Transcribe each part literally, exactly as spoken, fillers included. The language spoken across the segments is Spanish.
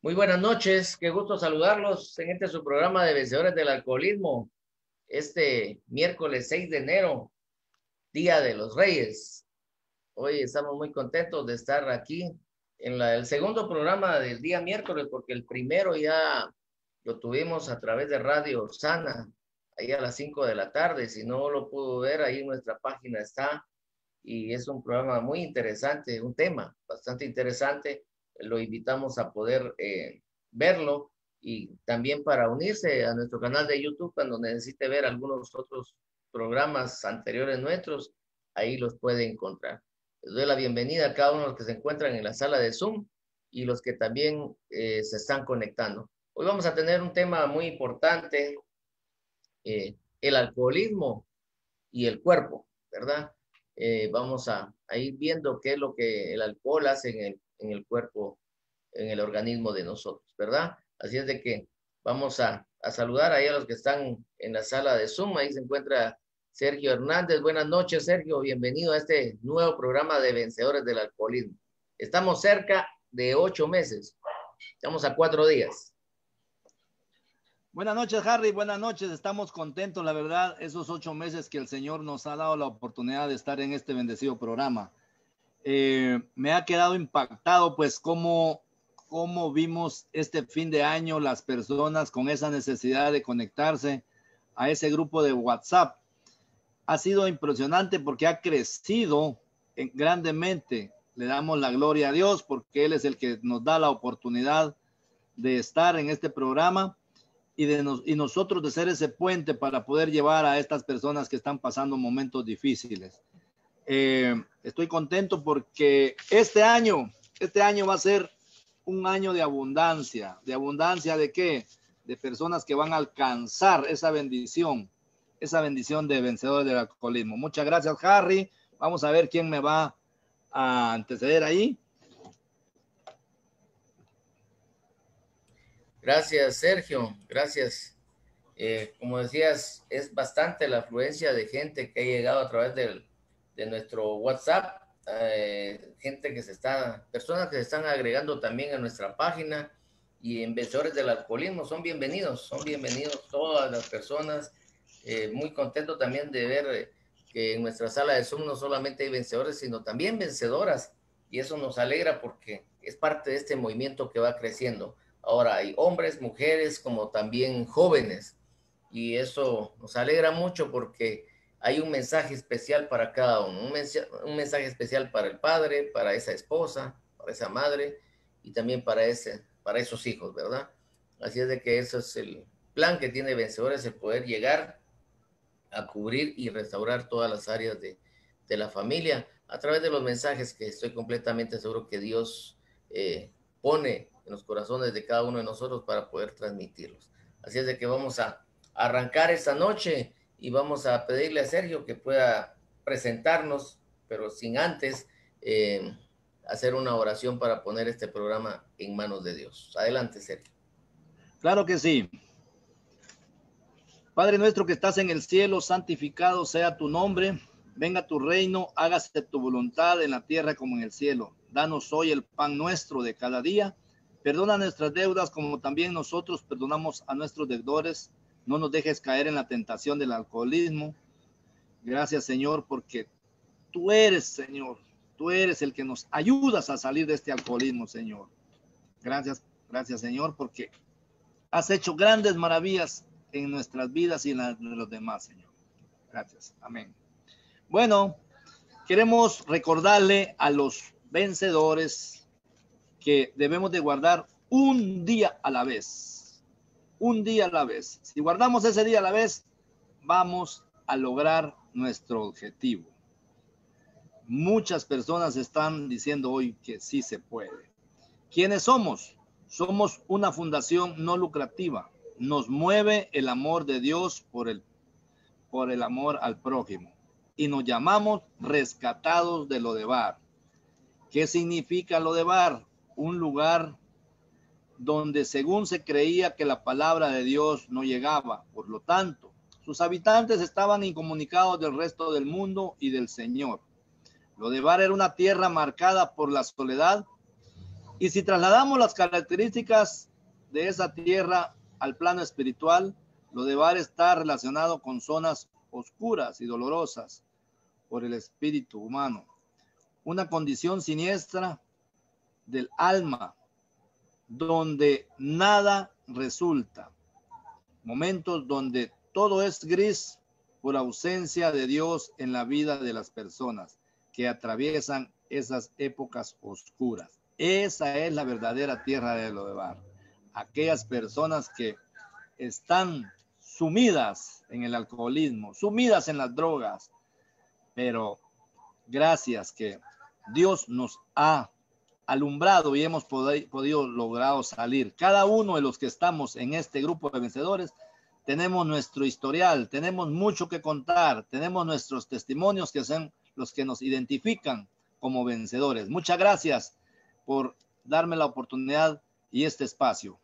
Muy buenas noches, qué gusto saludarlos en este su programa de Vencedores del Alcoholismo, este miércoles seis de enero, Día de los Reyes. Hoy estamos muy contentos de estar aquí en la, el segundo programa del día miércoles, porque el primero ya lo tuvimos a través de Radio Sana, ahí a las cinco de la tarde. Si no lo pudo ver, ahí en nuestra página está, y es un programa muy interesante, un tema bastante interesante. Lo invitamos a poder eh, verlo, y también para unirse a nuestro canal de YouTube cuando necesite ver algunos otros programas anteriores nuestros, ahí los puede encontrar. Les doy la bienvenida a cada uno de los que se encuentran en la sala de Zoom y los que también eh, se están conectando. Hoy vamos a tener un tema muy importante, eh, el alcoholismo y el cuerpo, ¿verdad? Eh, vamos a, a, ir viendo qué es lo que el alcohol hace en el, en el cuerpo, en el organismo de nosotros, ¿verdad? Así es de que vamos a, a saludar ahí a los que están en la sala de Zoom. Ahí se encuentra Sergio Hernández. Buenas noches, Sergio. Bienvenido a este nuevo programa de Vencedores del Alcoholismo. Estamos cerca de ocho meses. Estamos a cuatro días. Buenas noches, Harry. Buenas noches. Estamos contentos, la verdad, esos ocho meses que el Señor nos ha dado la oportunidad de estar en este bendecido programa. Eh, me ha quedado impactado, pues, cómo, cómo vimos este fin de año las personas con esa necesidad de conectarse a ese grupo de WhatsApp. Ha sido impresionante porque ha crecido grandemente. Le damos la gloria a Dios porque Él es el que nos da la oportunidad de estar en este programa. Y, de nos, y nosotros de ser ese puente para poder llevar a estas personas que están pasando momentos difíciles. Eh, estoy contento porque este año, este año va a ser un año de abundancia. ¿De abundancia de qué? De personas que van a alcanzar esa bendición, esa bendición de vencedores del alcoholismo. Muchas gracias, Harry. Vamos a ver quién me va a anteceder ahí. Gracias, Sergio. Gracias. Eh, como decías, es bastante la afluencia de gente que ha llegado a través del, de nuestro WhatsApp. Eh, gente que se está, personas que se están agregando también a nuestra página, y en Vencedores del Alcoholismo son bienvenidos, son bienvenidos todas las personas. Eh, muy contento también de ver que en nuestra sala de Zoom no solamente hay vencedores, sino también vencedoras, y eso nos alegra porque es parte de este movimiento que va creciendo. Ahora hay hombres, mujeres, como también jóvenes, y eso nos alegra mucho porque hay un mensaje especial para cada uno, un mensaje, un mensaje especial para el padre, para esa esposa, para esa madre, y también para, ese, para esos hijos, ¿verdad? Así es de que eso es el plan que tiene Vencedores, el poder llegar a cubrir y restaurar todas las áreas de, de la familia a través de los mensajes que estoy completamente seguro que Dios eh, pone en los corazones de cada uno de nosotros para poder transmitirlos. Así es de que vamos a arrancar esta noche y vamos a pedirle a Sergio que pueda presentarnos, pero sin antes eh, hacer una oración para poner este programa en manos de Dios. Adelante, Sergio. Claro que sí. Padre nuestro que estás en el cielo, santificado sea tu nombre. Venga tu reino, hágase tu voluntad en la tierra como en el cielo. Danos hoy el pan nuestro de cada día. Perdona nuestras deudas como también nosotros perdonamos a nuestros deudores. No nos dejes caer en la tentación del alcoholismo. Gracias, Señor, porque tú eres, Señor, tú eres el que nos ayudas a salir de este alcoholismo, Señor. Gracias, gracias, Señor, porque has hecho grandes maravillas en nuestras vidas y en las de los demás, Señor. Gracias. Amén. Bueno, queremos recordarle a los vencedores que debemos de guardar un día a la vez. Un día a la vez. Si guardamos ese día a la vez, vamos a lograr nuestro objetivo. Muchas personas están diciendo hoy que sí se puede. ¿Quiénes somos? Somos una fundación no lucrativa. Nos mueve el amor de Dios por el, por el amor al prójimo. Y nos llamamos rescatados de Lodebar. ¿Qué significa Lodebar? Un lugar donde según se creía que la palabra de Dios no llegaba. Por lo tanto, sus habitantes estaban incomunicados del resto del mundo y del Señor. Lodebar era una tierra marcada por la soledad Y si trasladamos las características de esa tierra al plano espiritual, Lodebar está relacionado con zonas oscuras y dolorosas por el espíritu humano, una condición siniestra del alma, donde nada resulta, momentos donde todo es gris por ausencia de Dios en la vida de las personas que atraviesan esas épocas oscuras. Esa es la verdadera tierra de Lodebar. Aquellas personas que están sumidas en el alcoholismo, sumidas en las drogas, pero gracias que Dios nos ha alumbrado y hemos pod- podido lograr salir. Cada uno de los que estamos en este grupo de vencedores tenemos nuestro historial, tenemos mucho que contar, tenemos nuestros testimonios que son los que nos identifican como vencedores. Muchas gracias por darme la oportunidad y este espacio.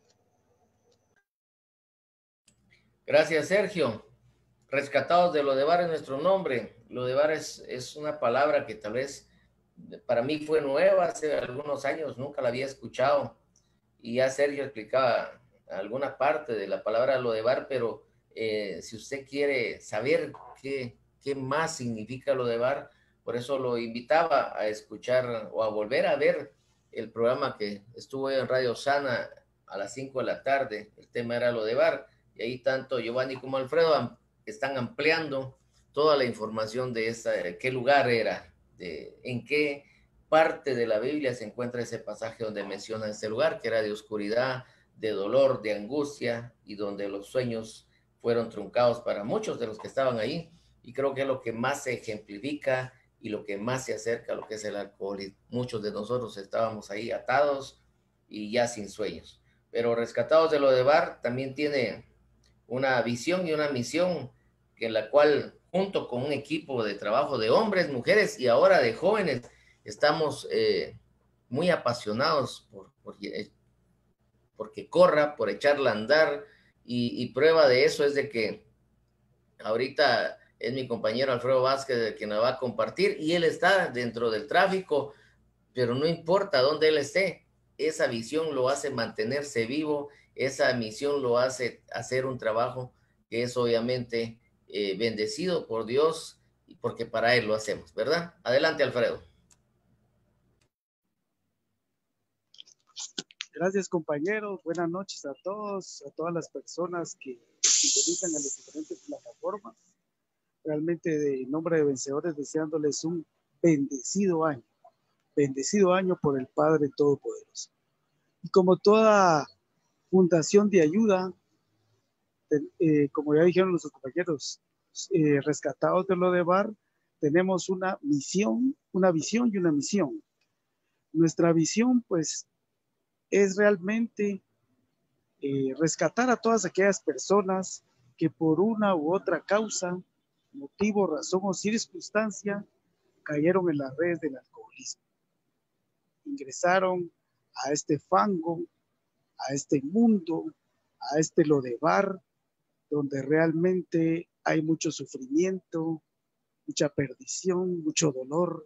Gracias, Sergio. Rescatados de Lodebar es nuestro nombre. Lodebar es, es una palabra que tal vez para mí fue nueva hace algunos años, nunca la había escuchado. Y ya Sergio explicaba alguna parte de la palabra Lodebar, pero eh, si usted quiere saber qué, qué más significa Lodebar, por eso lo invitaba a escuchar o a volver a ver el programa que estuvo en Radio Sana a las cinco de la tarde. El tema era Lodebar. Y ahí tanto Giovanni como Alfredo están ampliando toda la información de esta, qué lugar era, de en qué parte de la Biblia se encuentra ese pasaje donde menciona este lugar, que era de oscuridad, de dolor, de angustia, y donde los sueños fueron truncados para muchos de los que estaban ahí. Y creo que es lo que más se ejemplifica y lo que más se acerca a lo que es el alcoholismo. Muchos de nosotros estábamos ahí atados y ya sin sueños. Pero Rescatados de Lodebar también tiene una visión y una misión en la cual, junto con un equipo de trabajo de hombres, mujeres y ahora de jóvenes, estamos eh, muy apasionados por, por, porque corra, por echarla a andar, y, y prueba de eso es de que ahorita es mi compañero Alfredo Vázquez el que nos va a compartir, y él está dentro del tráfico, pero no importa dónde él esté, esa visión lo hace mantenerse vivo, esa misión lo hace hacer un trabajo que es obviamente eh, bendecido por Dios, porque para él lo hacemos, ¿verdad? Adelante, Alfredo. Gracias, compañeros. Buenas noches a todos, a todas las personas que sintonizan en las diferentes plataformas. Realmente, de nombre de vencedores, deseándoles un bendecido año. Bendecido año por el Padre Todopoderoso. Y como toda fundación de ayuda, eh, como ya dijeron nuestros compañeros, eh, rescatados de Lodebar, tenemos una misión, una visión y una misión. Nuestra visión, pues, es realmente eh, rescatar a todas aquellas personas que por una u otra causa, motivo, razón o circunstancia cayeron en las redes del alcoholismo. Ingresaron a este fango, a este mundo, a este Lodebar, donde realmente hay mucho sufrimiento, mucha perdición, mucho dolor.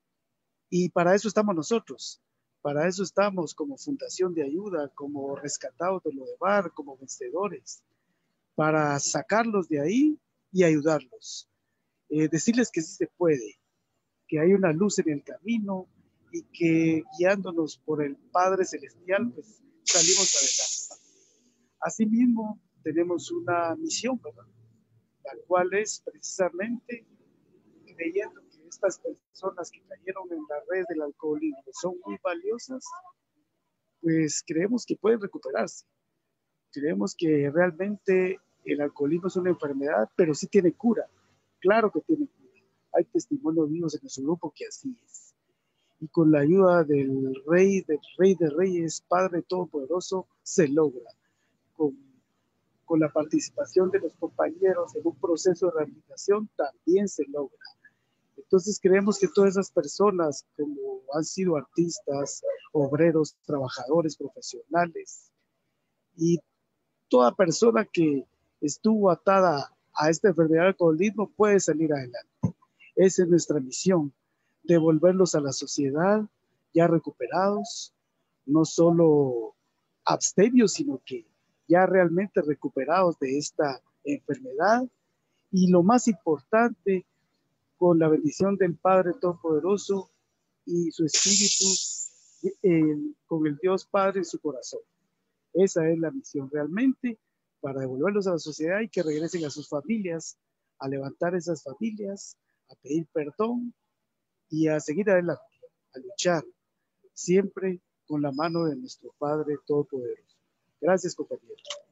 Y para eso estamos nosotros. Para eso estamos como fundación de ayuda, como rescatados de Lodebar, como vencedores, para sacarlos de ahí y ayudarlos. Eh, decirles que sí se puede, que hay una luz en el camino y que guiándonos por el Padre Celestial, pues salimos adelante. Asimismo, tenemos una misión, ¿verdad? La cual es precisamente creyendo que estas personas que cayeron en la red del alcoholismo son muy valiosas, pues creemos que pueden recuperarse. Creemos que realmente el alcoholismo es una enfermedad, pero sí tiene cura. Claro que tiene cura. Hay testimonios vivos en nuestro grupo que así es. Y con la ayuda del Rey, del Rey de Reyes, Padre Todopoderoso, se logra. Con, con la participación de los compañeros en un proceso de rehabilitación, también se logra. Entonces creemos que todas esas personas, como han sido artistas, obreros, trabajadores, profesionales, y toda persona que estuvo atada a esta enfermedad del alcoholismo puede salir adelante. Esa es nuestra misión, devolverlos a la sociedad ya recuperados, no solo abstemios, sino que ya realmente recuperados de esta enfermedad. Y lo más importante, con la bendición del Padre Todopoderoso y su Espíritu, eh, con el Dios Padre en su corazón. Esa es la misión realmente, para devolverlos a la sociedad y que regresen a sus familias, a levantar esas familias, a pedir perdón y a seguir adelante, a luchar, siempre con la mano de nuestro Padre Todopoderoso. Gracias, compañero.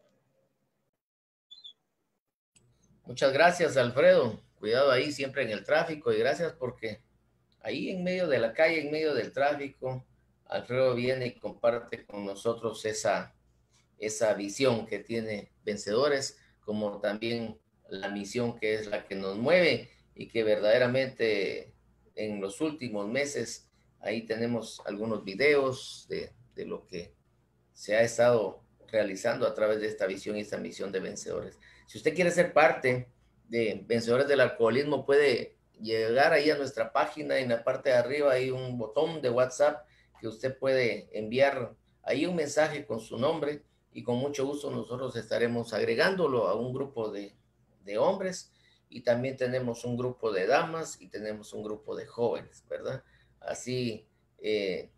Muchas gracias, Alfredo. Cuidado ahí siempre en el tráfico y gracias porque ahí en medio de la calle, en medio del tráfico, Alfredo viene y comparte con nosotros esa, esa visión que tiene Vencedores, como también la misión que es la que nos mueve y que verdaderamente en los últimos meses ahí tenemos algunos videos de, de lo que se ha estado realizando a través de esta visión y esta misión de Vencedores. Si usted quiere ser parte de Vencedores del Alcoholismo, puede llegar ahí a nuestra página. En la parte de arriba hay un botón de WhatsApp que usted puede enviar ahí un mensaje con su nombre y con mucho gusto nosotros estaremos agregándolo a un grupo de, de hombres, y también tenemos un grupo de damas y tenemos un grupo de jóvenes, ¿verdad? Así eh,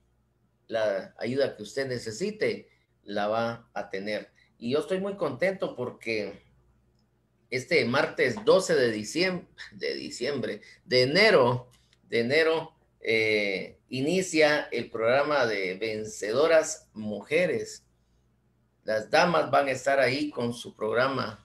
la ayuda que usted necesite la va a tener. Y yo estoy muy contento porque este martes doce de diciembre, de diciembre, de enero, de enero, eh, inicia el programa de Vencedoras Mujeres. Las damas van a estar ahí con su programa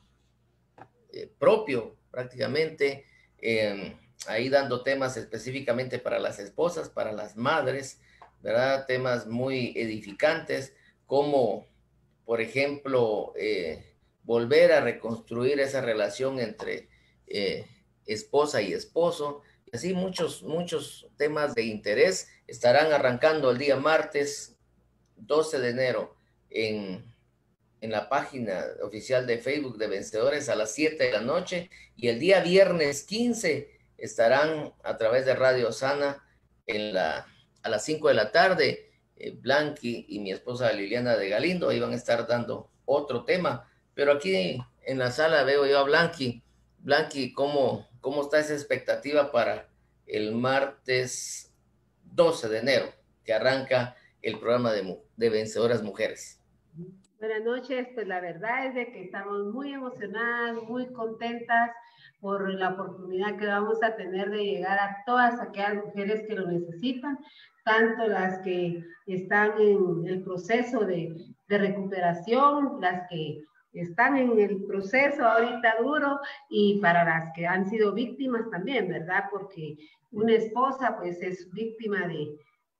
eh, propio, prácticamente, eh, ahí dando temas específicamente para las esposas, para las madres, ¿verdad? Temas muy edificantes, como, por ejemplo, eh, volver a reconstruir esa relación entre eh, esposa y esposo. Y así muchos, muchos temas de interés estarán arrancando el día martes doce de enero en, en la página oficial de Facebook de Vencedores a las siete de la noche, y el día viernes quince estarán a través de Radio Sana en la, a las cinco de la tarde. Eh, Blanqui y mi esposa Liliana de Galindo ahí van a estar dando otro tema, pero aquí en la sala veo yo a Blanqui. Blanqui, ¿cómo, cómo está esa expectativa para el martes doce de enero, que arranca el programa de, de Vencedoras Mujeres? Buenas noches, pues la verdad es de que estamos muy emocionadas, muy contentas por la oportunidad que vamos a tener de llegar a todas aquellas mujeres que lo necesitan, tanto las que están en el proceso de, de recuperación, las que están en el proceso ahorita duro, y para las que han sido víctimas también, ¿verdad? Porque una esposa pues es víctima de,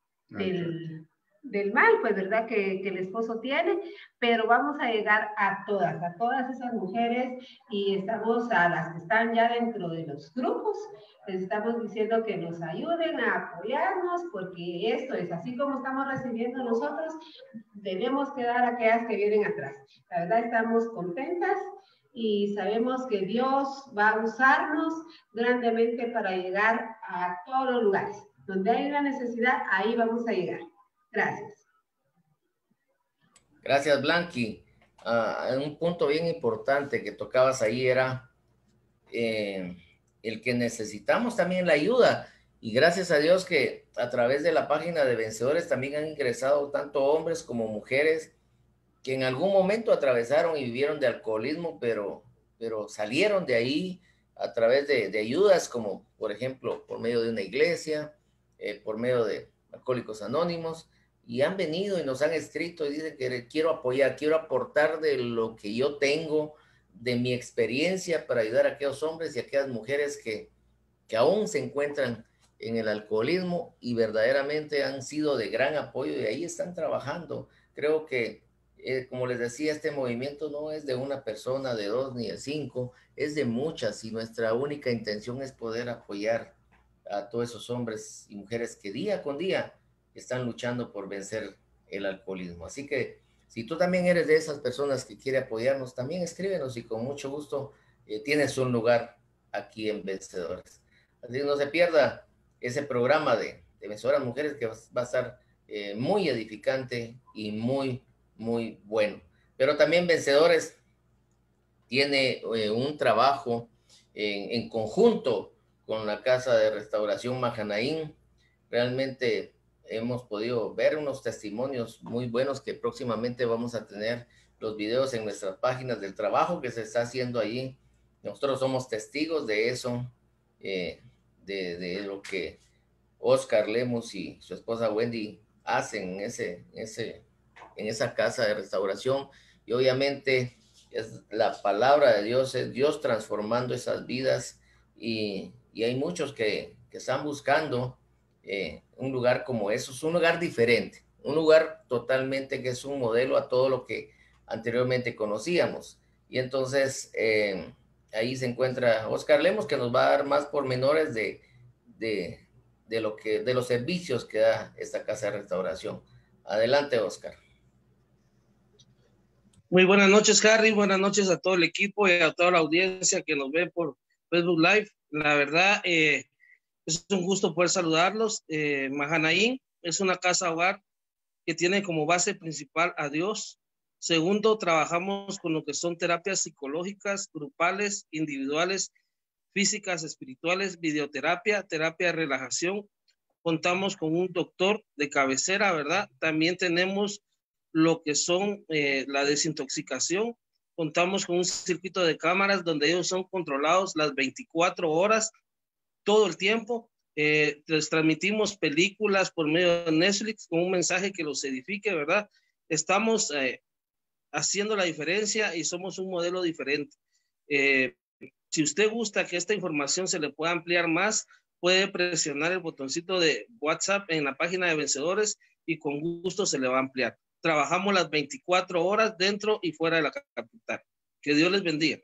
del... del mal, pues, ¿verdad? Que, que el esposo tiene, pero vamos a llegar a todas, a todas esas mujeres, y estamos a las que están ya dentro de los grupos, les estamos diciendo que nos ayuden a apoyarnos, porque esto es así como estamos recibiendo nosotros, tenemos que dar a aquellas que vienen atrás. La verdad estamos contentas y sabemos que Dios va a usarnos grandemente para llegar a todos los lugares. Donde hay una necesidad, ahí vamos a llegar. Gracias. Gracias, Blanqui. Uh, un punto bien importante que tocabas ahí era eh, el que necesitamos también la ayuda. Y gracias a Dios que a través de la página de Vencedores también han ingresado tanto hombres como mujeres que en algún momento atravesaron y vivieron de alcoholismo, pero, pero salieron de ahí a través de, de ayudas, como por ejemplo por medio de una iglesia, eh, por medio de Alcohólicos Anónimos, y han venido y nos han escrito y dicen que quiero apoyar, quiero aportar de lo que yo tengo, de mi experiencia, para ayudar a aquellos hombres y a aquellas mujeres que, que aún se encuentran en el alcoholismo y verdaderamente han sido de gran apoyo, y ahí están trabajando. Creo que, eh, como les decía, este movimiento no es de una persona, de dos, ni de cinco, es de muchas, y nuestra única intención es poder apoyar a todos esos hombres y mujeres que día con día están luchando por vencer el alcoholismo. Así que si tú también eres de esas personas que quiere apoyarnos, también escríbenos y con mucho gusto eh, tienes un lugar aquí en Vencedores. Así que no se pierda ese programa de, de Vencedoras Mujeres, que va, va a estar eh, muy edificante y muy, muy bueno. Pero también Vencedores tiene eh, un trabajo en, en conjunto con la Casa de Restauración Mahanaim. Realmente hemos podido ver unos testimonios muy buenos que próximamente vamos a tener los videos en nuestras páginas del trabajo que se está haciendo allí. Nosotros somos testigos de eso, eh, de, de lo que Oscar Lemos y su esposa Wendy hacen en, ese, en, ese, en esa casa de restauración. Y obviamente es la palabra de Dios, es Dios transformando esas vidas. Y, y hay muchos que, que están buscando eh, un lugar como eso. Es un lugar diferente, un lugar totalmente que es un modelo a todo lo que anteriormente conocíamos. Y entonces eh, ahí se encuentra Oscar Lemos, que nos va a dar más pormenores de, de, de, lo que, de los servicios que da esta casa de restauración. Adelante, Oscar. Muy buenas noches, Harry. Buenas noches a todo el equipo y a toda la audiencia que nos ve por Facebook Live. La verdad, eh, es un gusto poder saludarlos. Eh, Mahanaim es una casa hogar que tiene como base principal a Dios. Segundo, trabajamos con lo que son terapias psicológicas, grupales, individuales, físicas, espirituales, videoterapia, terapia de relajación. Contamos con un doctor de cabecera, ¿verdad? También tenemos lo que son eh, la desintoxicación. Contamos con un circuito de cámaras donde ellos son controlados las veinticuatro horas, todo el tiempo. Eh, les transmitimos películas por medio de Netflix con un mensaje que los edifique, ¿verdad? Estamos eh, haciendo la diferencia y somos un modelo diferente. Eh, si usted gusta que esta información se le pueda ampliar más, puede presionar el botoncito de WhatsApp en la página de Vencedores y con gusto se le va a ampliar. Trabajamos las veinticuatro horas dentro y fuera de la capital. Que Dios les bendiga.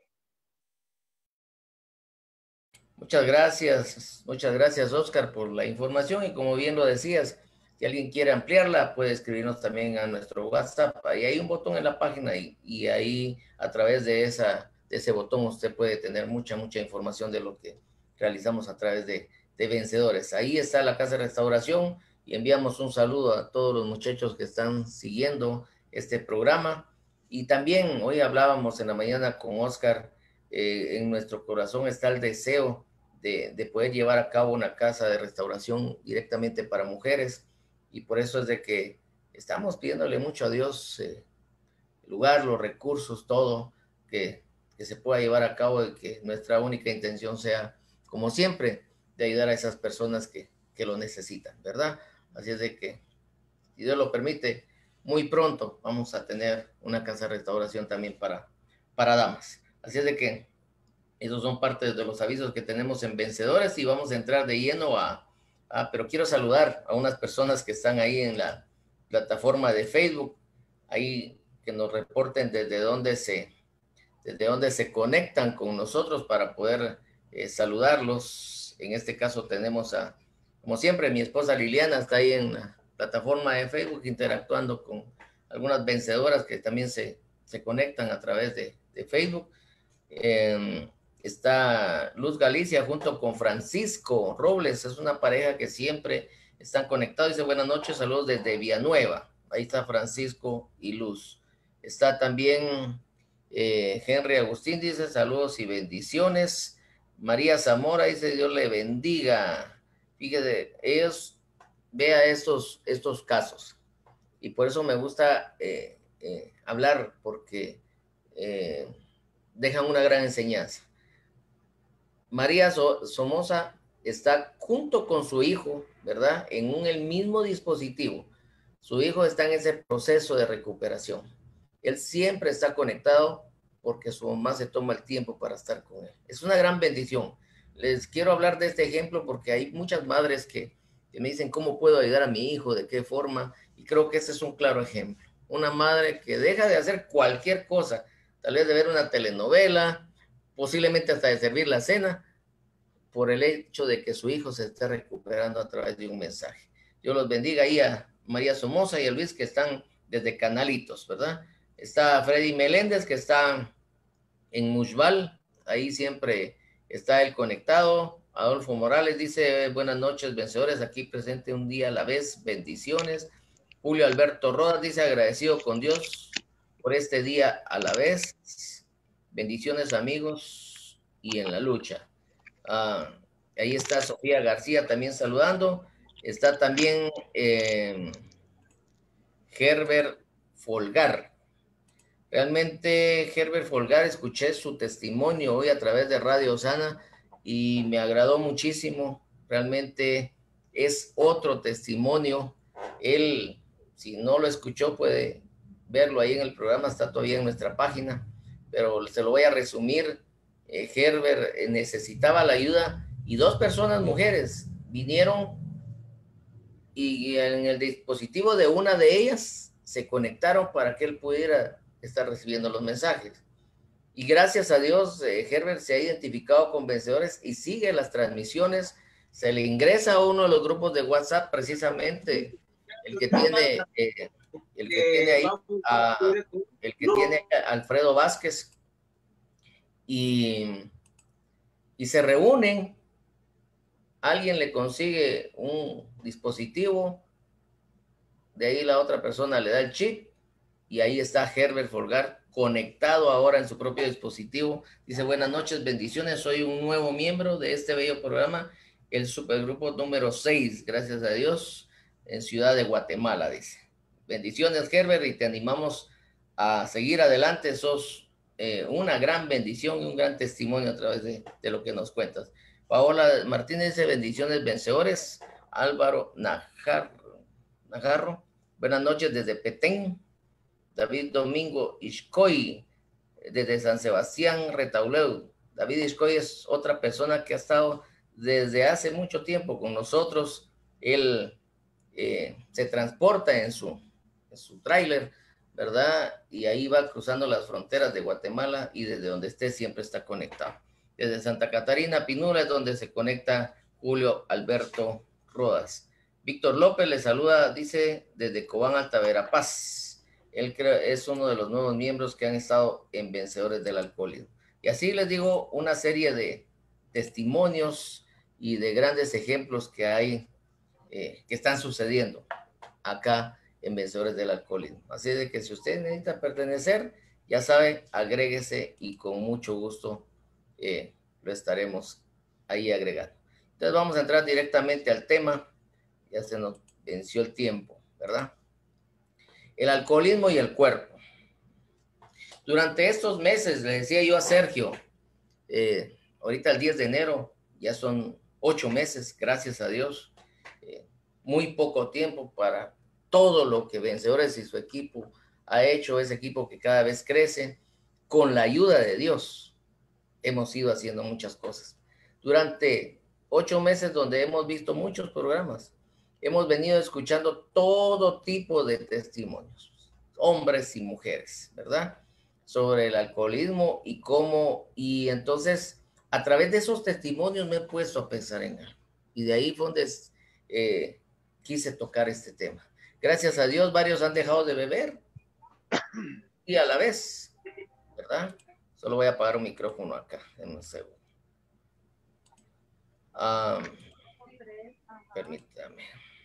Muchas gracias, muchas gracias, Oscar, por la información. Y como bien lo decías, si alguien quiere ampliarla, puede escribirnos también a nuestro WhatsApp. Ahí hay un botón en la página y, y ahí a través de, esa, de ese botón usted puede tener mucha, mucha información de lo que realizamos a través de, de Vencedores. Ahí está la Casa de Restauración y enviamos un saludo a todos los muchachos que están siguiendo este programa. Y también hoy hablábamos en la mañana con Oscar, eh, en nuestro corazón está el deseo de, de poder llevar a cabo una casa de restauración directamente para mujeres. Y por eso es de que estamos pidiéndole mucho a Dios eh, el lugar, los recursos, todo, que, que se pueda llevar a cabo y que nuestra única intención sea, como siempre, de ayudar a esas personas que, que lo necesitan, ¿verdad? Así es de que, si Dios lo permite, muy pronto vamos a tener una casa de restauración también para, para damas. Así es de que esos son parte de los avisos que tenemos en Vencedores y vamos a entrar de lleno a... Ah, pero quiero saludar a unas personas que están ahí en la plataforma de Facebook, ahí que nos reporten desde dónde se, desde dónde se conectan con nosotros para poder eh, saludarlos. En este caso tenemos a, como siempre, mi esposa Liliana está ahí en la plataforma de Facebook interactuando con algunas vencedoras que también se, se conectan a través de, de Facebook. Eh, Está Luz Galicia junto con Francisco Robles, es una pareja que siempre están conectados. Dice buenas noches, saludos desde Villanueva. Ahí está Francisco y Luz. Está también eh, Henry Agustín, dice saludos y bendiciones. María Zamora dice Dios le bendiga. Fíjese, ellos vea estos, estos casos. Y por eso me gusta eh, eh, hablar, porque eh, dejan una gran enseñanza. María Somoza está junto con su hijo, ¿verdad? En un, el mismo dispositivo. Su hijo está en ese proceso de recuperación. Él siempre está conectado porque su mamá se toma el tiempo para estar con él. Es una gran bendición. Les quiero hablar de este ejemplo porque hay muchas madres que, que me dicen cómo puedo ayudar a mi hijo, de qué forma, y creo que ese es un claro ejemplo. Una madre que deja de hacer cualquier cosa, tal vez de ver una telenovela, posiblemente hasta de servir la cena, por el hecho de que su hijo se esté recuperando a través de un mensaje. Dios los bendiga ahí a María Somoza y a Luis que están desde Canalitos, ¿verdad? Está Freddy Meléndez que está en Mushbal, ahí siempre está él conectado. Adolfo Morales dice, buenas noches, vencedores, aquí presente un día a la vez, bendiciones. Julio Alberto Rodas dice, agradecido con Dios por este día a la vez. Bendiciones, amigos, y en la lucha. Ah, ahí está Sofía García también saludando. Está también eh, Herbert Folgar. Realmente, Herbert Folgar, escuché su testimonio hoy a través de Radio Osana y me agradó muchísimo. Realmente es otro testimonio. Él, si no lo escuchó, puede verlo ahí en el programa, está todavía en nuestra página, pero se lo voy a resumir. Eh, Herbert eh, necesitaba la ayuda y dos personas mujeres vinieron y en el dispositivo de una de ellas se conectaron para que él pudiera estar recibiendo los mensajes. Y gracias a Dios, eh, Herbert se ha identificado con vencedores y sigue las transmisiones. Se le ingresa a uno de los grupos de WhatsApp, precisamente el que tiene, eh, el que tiene ahí, a, el que tiene a Alfredo Vázquez, y, y se reúnen. Alguien le consigue un dispositivo, de ahí la otra persona le da el chip y ahí está Herbert Folgar conectado ahora en su propio dispositivo. Dice, buenas noches, bendiciones, soy un nuevo miembro de este bello programa, el supergrupo número seis, gracias a Dios, en Ciudad de Guatemala, dice. Bendiciones, Herbert, y te animamos a seguir adelante. Sos eh, una gran bendición y un gran testimonio a través de, de lo que nos cuentas. Paola Martínez dice, bendiciones, vencedores. Álvaro Najarro, Najarro, buenas noches desde Petén. David Domingo Iscoy, desde San Sebastián, Retauleu. David Iscoy es otra persona que ha estado desde hace mucho tiempo con nosotros. Él eh, se transporta en su, en su tráiler, ¿verdad? Y ahí va cruzando las fronteras de Guatemala y desde donde esté siempre está conectado. Desde Santa Catarina, Pinula, es donde se conecta Julio Alberto Rodas. Víctor López le saluda, dice, desde Cobán, Alta Verapaz. Él creo, es uno de los nuevos miembros que han estado en Vencedores del Alcoholismo. Y así les digo, una serie de testimonios y de grandes ejemplos que hay, eh, que están sucediendo acá en Vencedores del Alcoholismo. Así de que si usted necesita pertenecer, ya sabe, agréguese y con mucho gusto eh, lo estaremos ahí agregando. Entonces vamos a entrar directamente al tema. Ya se nos venció el tiempo, ¿verdad? El alcoholismo y el cuerpo. Durante estos meses, le decía yo a Sergio, eh, ahorita el diez de enero, ya son ocho meses, gracias a Dios, eh, muy poco tiempo para todo lo que Vencedores y su equipo ha hecho, ese equipo que cada vez crece, con la ayuda de Dios, hemos ido haciendo muchas cosas. Durante ocho meses donde hemos visto muchos programas, hemos venido escuchando todo tipo de testimonios, hombres y mujeres, ¿verdad? Sobre el alcoholismo y cómo, y entonces a través de esos testimonios me he puesto a pensar en algo. Y de ahí fue donde eh, quise tocar este tema. Gracias a Dios, varios han dejado de beber y a la vez, ¿verdad? Solo voy a apagar un micrófono acá en un segundo. Um, permítame.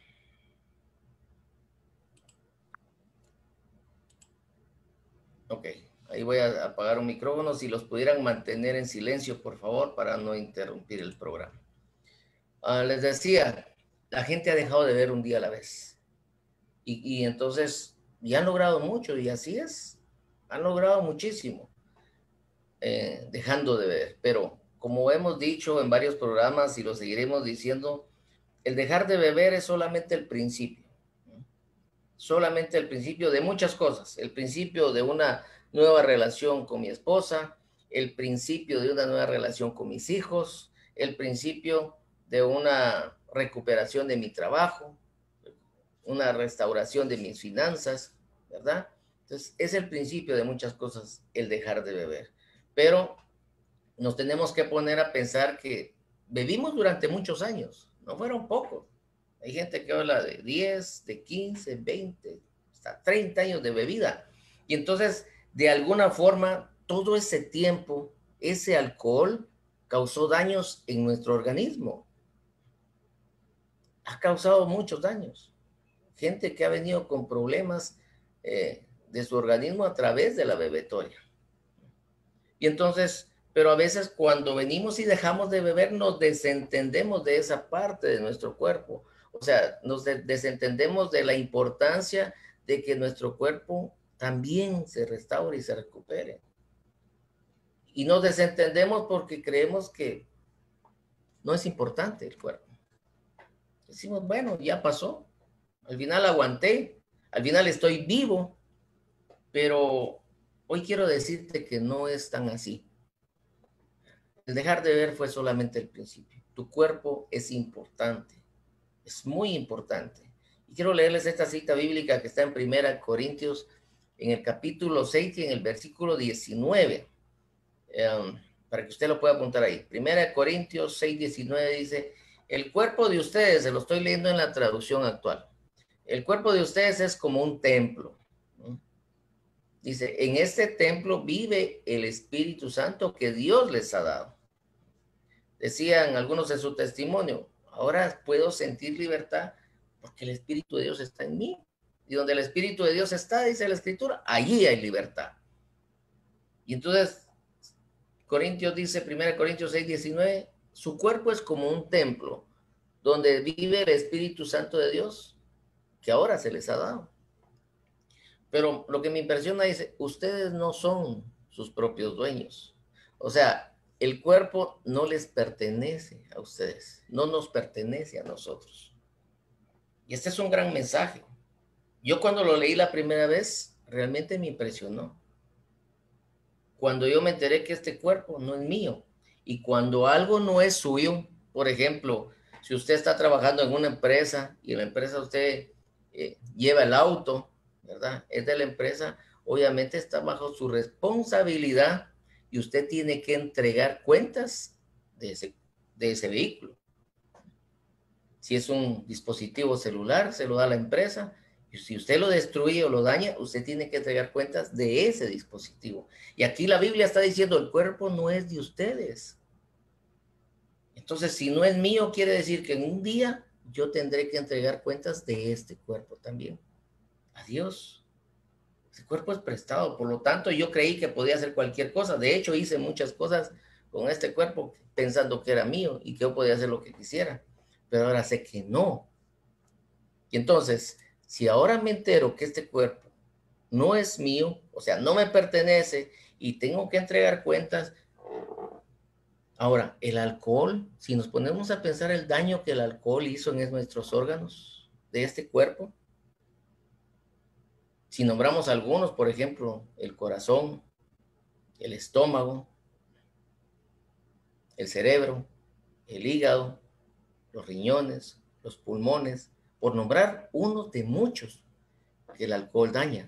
Ok, ahí voy a apagar un micrófono. Si los pudieran mantener en silencio, por favor, para no interrumpir el programa. Uh, les decía, la gente ha dejado de ver un día a la vez. Y, y entonces ya han logrado mucho, y así es. Han logrado muchísimo eh, dejando de beber. Pero como hemos dicho en varios programas y lo seguiremos diciendo, el dejar de beber es solamente el principio. Solamente el principio de muchas cosas, el principio de una nueva relación con mi esposa, el principio de una nueva relación con mis hijos, el principio de una recuperación de mi trabajo, una restauración de mis finanzas, ¿verdad? Entonces, es el principio de muchas cosas el dejar de beber. Pero nos tenemos que poner a pensar que bebimos durante muchos años, no fueron pocos. Hay gente que habla de diez, de quince, veinte, hasta treinta años de bebida. Y entonces, de alguna forma, todo ese tiempo, ese alcohol causó daños en nuestro organismo. Ha causado muchos daños. gente que ha venido con problemas eh, de su organismo a través de la bebetoria. Y entonces, pero a veces cuando venimos y dejamos de beber, nos desentendemos de esa parte de nuestro cuerpo. O sea, nos de desentendemos de la importancia de que nuestro cuerpo también se restaure y se recupere. Y nos desentendemos porque creemos que no es importante el cuerpo. Decimos, bueno, ya pasó. Al final aguanté. Al final estoy vivo. Pero hoy quiero decirte que no es tan así. El dejar de beber fue solamente el principio. Tu cuerpo es importante. Es muy importante. Y quiero leerles esta cita bíblica que está en Primera Corintios, en el capítulo seis y en el versículo diecinueve. Um, para que usted lo pueda apuntar ahí. Primera Corintios seis, diecinueve dice, el cuerpo de ustedes, se lo estoy leyendo en la traducción actual, el cuerpo de ustedes es como un templo. ¿No? Dice, en este templo vive el Espíritu Santo que Dios les ha dado. Decían algunos en su testimonio, ahora puedo sentir libertad porque el Espíritu de Dios está en mí. Y donde el Espíritu de Dios está, dice la Escritura, allí hay libertad. Y entonces, Corintios dice, Primera Corintios seis, diecinueve, su cuerpo es como un templo donde vive el Espíritu Santo de Dios, que ahora se les ha dado. Pero lo que me impresiona dice, ustedes no son sus propios dueños. O sea, el cuerpo no les pertenece a ustedes, no nos pertenece a nosotros. Y este es un gran mensaje. Yo cuando lo leí la primera vez, realmente me impresionó. Cuando yo me enteré que este cuerpo no es mío. Y cuando algo no es suyo, por ejemplo, si usted está trabajando en una empresa y en la empresa usted eh, lleva el auto, ¿verdad? Es de la empresa, obviamente está bajo su responsabilidad y usted tiene que entregar cuentas de ese, de ese vehículo. Si es un dispositivo celular, se lo da a la empresa. Y si usted lo destruye o lo daña, usted tiene que entregar cuentas de ese dispositivo. Y aquí la Biblia está diciendo, el cuerpo no es de ustedes. Entonces, si no es mío, quiere decir que en un día yo tendré que entregar cuentas de este cuerpo también. A Dios. Ese cuerpo es prestado, por lo tanto, yo creí que podía hacer cualquier cosa. De hecho, hice muchas cosas con este cuerpo pensando que era mío y que yo podía hacer lo que quisiera. Pero ahora sé que no. Y entonces, si ahora me entero que este cuerpo no es mío, o sea, no me pertenece y tengo que entregar cuentas. Ahora, el alcohol, si nos ponemos a pensar el daño que el alcohol hizo en nuestros órganos de este cuerpo, si nombramos algunos, por ejemplo, el corazón, el estómago, el cerebro, el hígado, los riñones, los pulmones, por nombrar uno de muchos que el alcohol daña.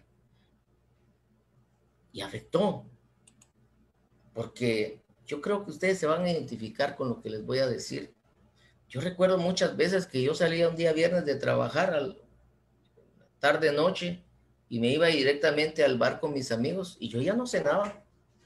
Y afectó. Porque yo creo que ustedes se van a identificar con lo que les voy a decir. Yo recuerdo muchas veces que yo salía un día viernes de trabajar al tarde noche y me iba directamente al bar con mis amigos y yo ya no cenaba.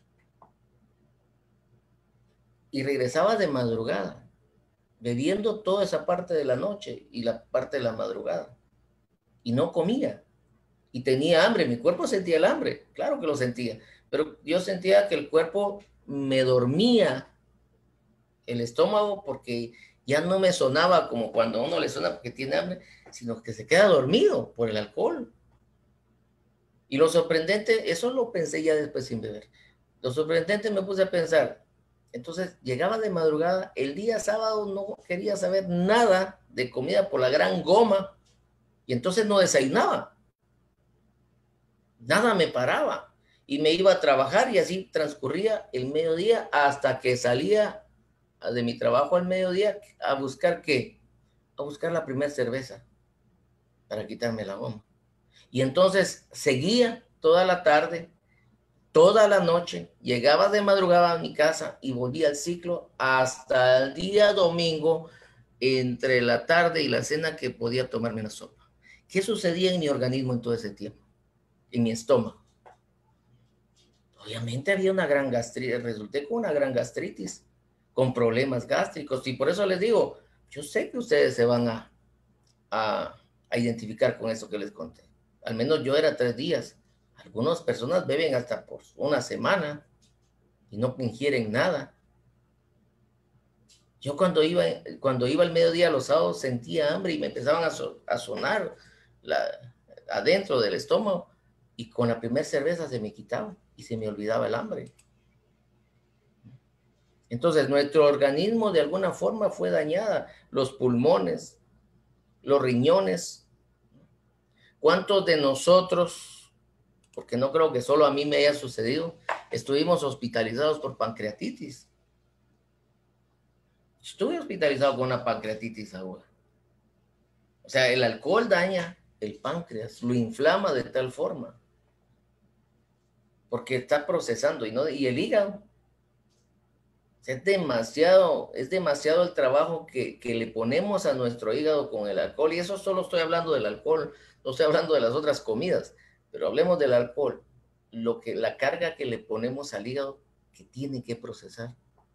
Y regresaba de madrugada, bebiendo toda esa parte de la noche y la parte de la madrugada. Y no comía. Y tenía hambre, mi cuerpo sentía el hambre, claro que lo sentía, pero yo sentía que el cuerpo me dormía el estómago porque ya no me sonaba como cuando a uno le suena porque tiene hambre, sino que se queda dormido por el alcohol. Y lo sorprendente, eso lo pensé ya después sin beber, lo sorprendente me puse a pensar, entonces llegaba de madrugada, el día sábado no quería saber nada de comida por la gran goma, y entonces no desayunaba. Nada me paraba y me iba a trabajar y así transcurría el mediodía hasta que salía de mi trabajo al mediodía a buscar ¿qué? A buscar la primera cerveza para quitarme la goma. Y entonces seguía toda la tarde, toda la noche, llegaba de madrugada a mi casa y volvía al ciclo hasta el día domingo entre la tarde y la cena que podía tomarme una sopa. ¿Qué sucedía en mi organismo en todo ese tiempo? En mi estómago. Obviamente había una gran gastritis, resulté con una gran gastritis, con problemas gástricos, y por eso les digo, yo sé que ustedes se van a, a, a identificar con eso que les conté. Al menos yo era tres días. Algunas personas beben hasta por una semana y no ingieren nada. Yo cuando iba, cuando iba al mediodía los sábados sentía hambre y me empezaban a, so, a sonar la, adentro del estómago, y con la primera cerveza se me quitaba y se me olvidaba el hambre. Entonces nuestro organismo de alguna forma fue dañada, los pulmones, los riñones. ¿Cuántos de nosotros, porque no creo que solo a mí me haya sucedido, estuvimos hospitalizados por pancreatitis? Estuve hospitalizado con una pancreatitis aguda. O sea, el alcohol daña el páncreas, lo inflama de tal forma, porque está procesando, y, no, y el hígado. O sea, es demasiado, es demasiado el trabajo que, que le ponemos a nuestro hígado con el alcohol, y eso solo estoy hablando del alcohol, no estoy hablando de las otras comidas, pero hablemos del alcohol, lo que, la carga que le ponemos al hígado que tiene que procesar.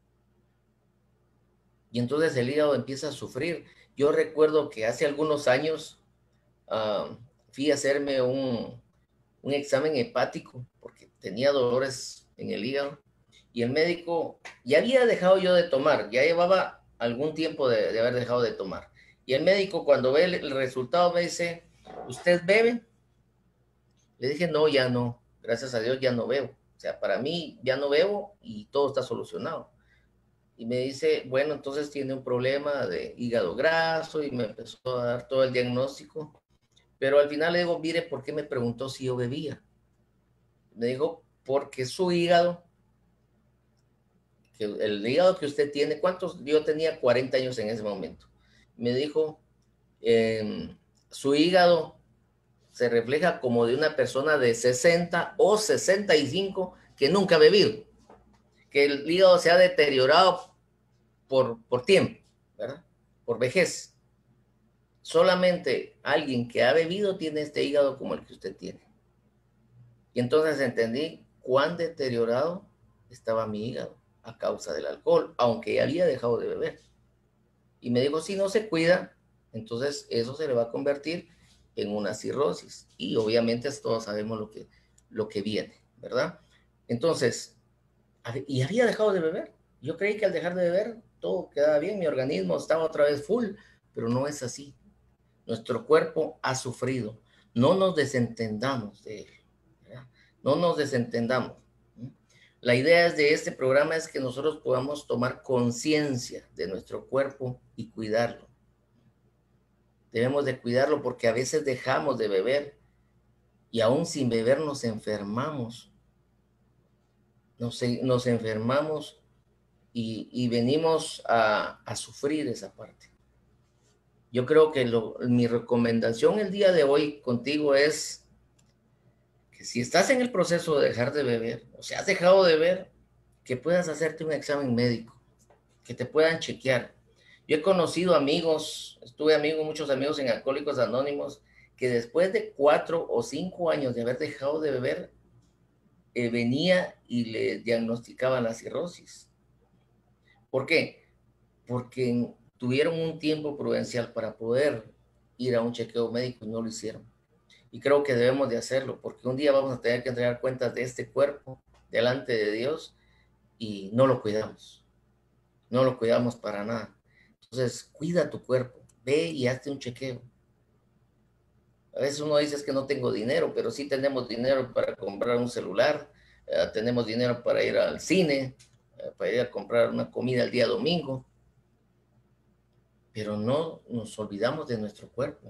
Y entonces el hígado empieza a sufrir. Yo recuerdo que hace algunos años uh, fui a hacerme un, un examen hepático porque tenía dolores en el hígado, y el médico, ya había dejado yo de tomar, ya llevaba algún tiempo de, de haber dejado de tomar, y el médico cuando ve el, el resultado me dice, ¿usted bebe? Le dije, no, ya no, gracias a Dios ya no bebo. O sea, para mí ya no bebo y todo está solucionado. Y me dice, bueno, entonces tiene un problema de hígado graso, y me empezó a dar todo el diagnóstico. Pero al final le digo, mire, ¿por qué me preguntó si yo bebía? Me dijo, porque su hígado, que el hígado que usted tiene, ¿cuántos? Yo tenía cuarenta años en ese momento. Me dijo, eh, su hígado se refleja como de una persona de sesenta o sesenta y cinco que nunca ha bebido, que el hígado se ha deteriorado por, por tiempo, ¿verdad? Por vejez. Solamente alguien que ha bebido tiene este hígado como el que usted tiene. Y entonces entendí cuán deteriorado estaba mi hígado a causa del alcohol, aunque ya había dejado de beber. Y me dijo, si no se cuida, entonces eso se le va a convertir en una cirrosis. Y obviamente todos sabemos lo que, lo que viene, ¿verdad? Entonces, y había dejado de beber. Yo creí que al dejar de beber todo quedaba bien, mi organismo estaba otra vez full, pero no es así. Nuestro cuerpo ha sufrido. No nos desentendamos de él, ¿verdad? No nos desentendamos. La idea de este programa es que nosotros podamos tomar conciencia de nuestro cuerpo y cuidarlo. Debemos de cuidarlo porque a veces dejamos de beber y aún sin beber nos enfermamos. Nos, nos enfermamos y, y venimos a, a sufrir esa parte. Yo creo que lo, mi recomendación el día de hoy contigo es que si estás en el proceso de dejar de beber, o sea, has dejado de beber, que puedas hacerte un examen médico, que te puedan chequear. Yo he conocido amigos, estuve amigo, muchos amigos en Alcohólicos Anónimos, que después de cuatro o cinco años de haber dejado de beber, eh, venía y le diagnosticaban la cirrosis. ¿Por qué? Porque tuvieron un tiempo prudencial para poder ir a un chequeo médico y no lo hicieron. Y creo que debemos de hacerlo, porque un día vamos a tener que entregar cuentas de este cuerpo delante de Dios y no lo cuidamos. No lo cuidamos para nada. Entonces, cuida tu cuerpo, ve y hazte un chequeo. A veces uno dice que no tengo dinero, pero sí tenemos dinero para comprar un celular, eh, tenemos dinero para ir al cine, eh, para ir a comprar una comida el día domingo, pero no nos olvidamos de nuestro cuerpo.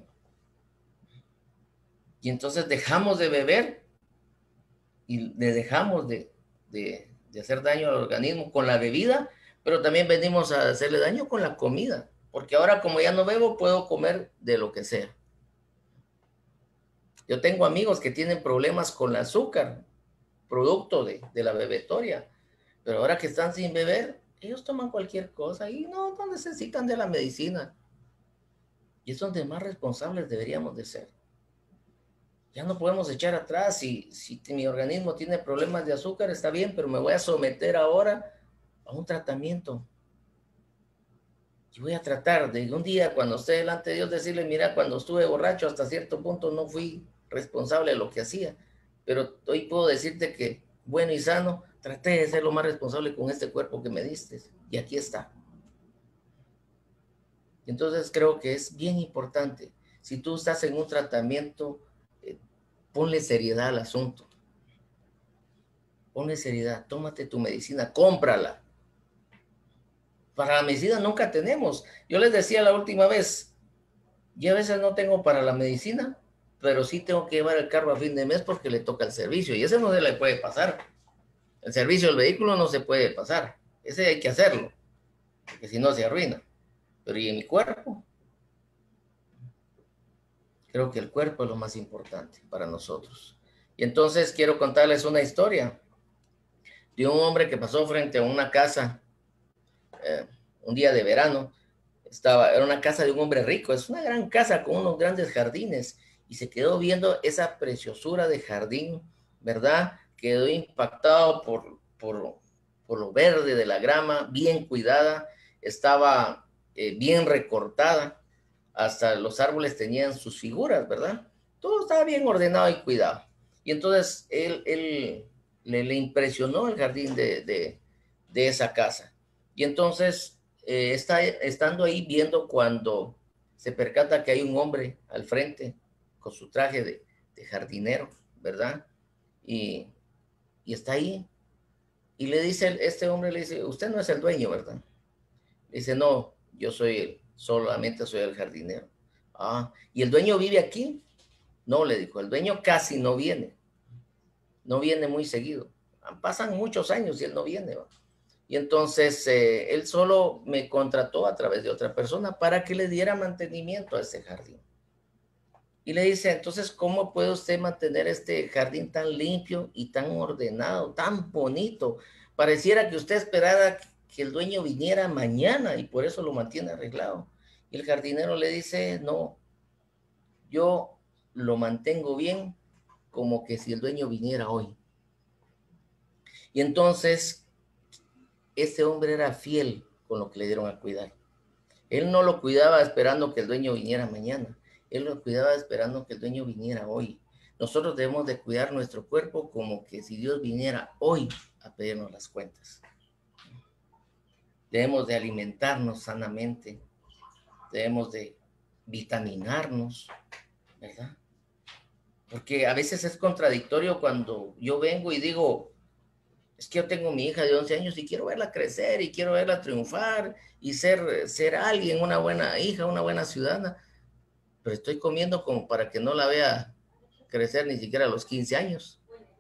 Y entonces dejamos de beber y le dejamos de, de, de hacer daño al organismo con la bebida, pero también venimos a hacerle daño con la comida, porque ahora como ya no bebo, puedo comer de lo que sea. Yo tengo amigos que tienen problemas con el azúcar, producto de, de la bebetoria, pero ahora que están sin beber, ellos toman cualquier cosa y no, no necesitan de la medicina. Y es donde más responsables deberíamos de ser. Ya no podemos echar atrás. Si, si mi organismo tiene problemas de azúcar, está bien, pero me voy a someter ahora a un tratamiento. Y voy a tratar de un día, cuando esté delante de Dios, decirle, mira, cuando estuve borracho hasta cierto punto no fui responsable de lo que hacía, pero hoy puedo decirte que, bueno y sano, traté de ser lo más responsable con este cuerpo que me diste, y aquí está. Entonces creo que es bien importante, si tú estás en un tratamiento, eh, ponle seriedad al asunto, ponle seriedad, tómate tu medicina, cómprala. Para la medicina nunca tenemos. Yo les decía la última vez, yo a veces no tengo para la medicina, pero sí tengo que llevar el carro a fin de mes porque le toca el servicio, y ese no se le puede pasar. El servicio del vehículo no se puede pasar, ese hay que hacerlo, porque si no se arruina. Pero ¿y en mi cuerpo? Creo que el cuerpo es lo más importante para nosotros. Y entonces quiero contarles una historia de un hombre que pasó frente a una casa eh, un día de verano. Estaba, era una casa de un hombre rico, es una gran casa con unos grandes jardines, y se quedó viendo esa preciosura de jardín, ¿verdad? Quedó impactado por, por, por lo verde de la grama, bien cuidada, estaba eh, bien recortada, hasta los árboles tenían sus figuras, ¿verdad? Todo estaba bien ordenado y cuidado. Y entonces él, él le, le impresionó el jardín de, de, de esa casa. Y entonces eh, está estando ahí viendo cuando se percata que hay un hombre al frente con su traje de, de jardinero, ¿verdad? Y, y está ahí. Y le dice, este hombre le dice, usted no es el dueño, ¿verdad? Le dice, no, yo soy el, solamente soy el jardinero. Ah, ¿y el dueño vive aquí? No, le dijo, el dueño casi no viene. No viene muy seguido. Pasan muchos años y él no viene, ¿va? Y entonces eh, él solo me contrató a través de otra persona para que le diera mantenimiento a ese jardín. Y le dice, entonces, ¿cómo puede usted mantener este jardín tan limpio y tan ordenado, tan bonito? Pareciera que usted esperara que el dueño viniera mañana y por eso lo mantiene arreglado. Y el jardinero le dice, no, yo lo mantengo bien como que si el dueño viniera hoy. Y entonces, este hombre era fiel con lo que le dieron a cuidar. Él no lo cuidaba esperando que el dueño viniera mañana. Él lo cuidaba esperando que el dueño viniera hoy. Nosotros debemos de cuidar nuestro cuerpo como que si Dios viniera hoy a pedirnos las cuentas. Debemos de alimentarnos sanamente. Debemos de vitaminarnos, ¿verdad? Porque a veces es contradictorio cuando yo vengo y digo, es que yo tengo mi hija de once años y quiero verla crecer y quiero verla triunfar y ser, ser alguien, una buena hija, una buena ciudadana, pero estoy comiendo como para que no la vea crecer ni siquiera a los quince años.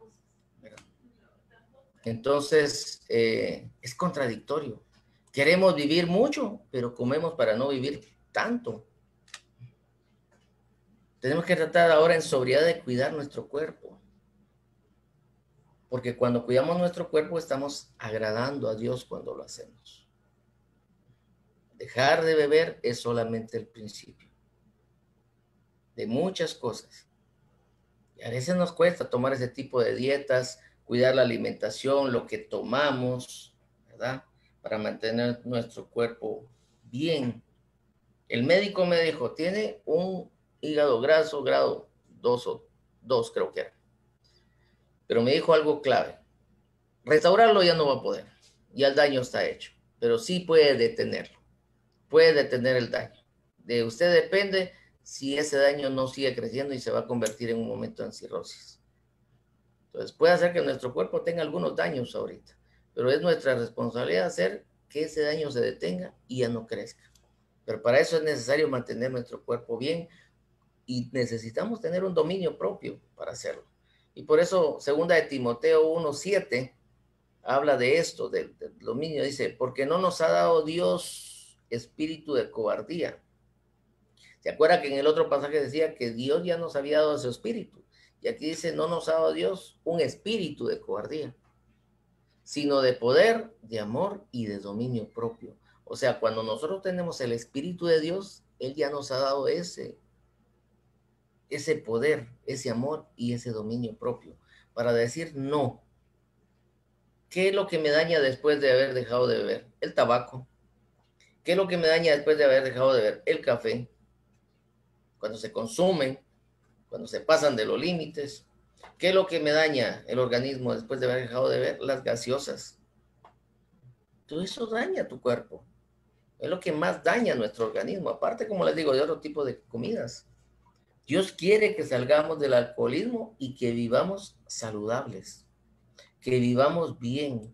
Entonces, eh, es contradictorio. Queremos vivir mucho, pero comemos para no vivir tanto. Tenemos que tratar ahora en sobriedad de cuidar nuestro cuerpo. Porque cuando cuidamos nuestro cuerpo estamos agradando a Dios cuando lo hacemos. Dejar de beber es solamente el principio de muchas cosas. Y a veces nos cuesta tomar ese tipo de dietas, cuidar la alimentación, lo que tomamos, ¿verdad? Para mantener nuestro cuerpo bien. El médico me dijo, tiene un hígado graso, grado dos o dos creo que era. Pero me dijo algo clave. Restaurarlo ya no va a poder. Ya el daño está hecho. Pero sí puede detenerlo. Puede detener el daño. De usted depende si ese daño no sigue creciendo y se va a convertir en un momento en cirrosis. Entonces puede hacer que nuestro cuerpo tenga algunos daños ahorita. Pero es nuestra responsabilidad hacer que ese daño se detenga y ya no crezca. Pero para eso es necesario mantener nuestro cuerpo bien y necesitamos tener un dominio propio para hacerlo. Y por eso, segunda de Timoteo uno siete, habla de esto, del, del dominio. Dice, porque no nos ha dado Dios espíritu de cobardía. ¿Se acuerda que en el otro pasaje decía que Dios ya nos había dado ese espíritu? Y aquí dice, no nos ha dado Dios un espíritu de cobardía, sino de poder, de amor y de dominio propio. O sea, cuando nosotros tenemos el espíritu de Dios, Él ya nos ha dado ese ese poder, ese amor y ese dominio propio para decir no. ¿Qué es lo que me daña después de haber dejado de beber? El tabaco. ¿Qué es lo que me daña después de haber dejado de beber? El café, cuando se consumen, cuando se pasan de los límites. ¿Qué es lo que me daña el organismo después de haber dejado de beber? Las gaseosas. Todo eso daña tu cuerpo. Es lo que más daña a nuestro organismo. Aparte, como les digo, de otro tipo de comidas. Dios quiere que salgamos del alcoholismo y que vivamos saludables. Que vivamos bien.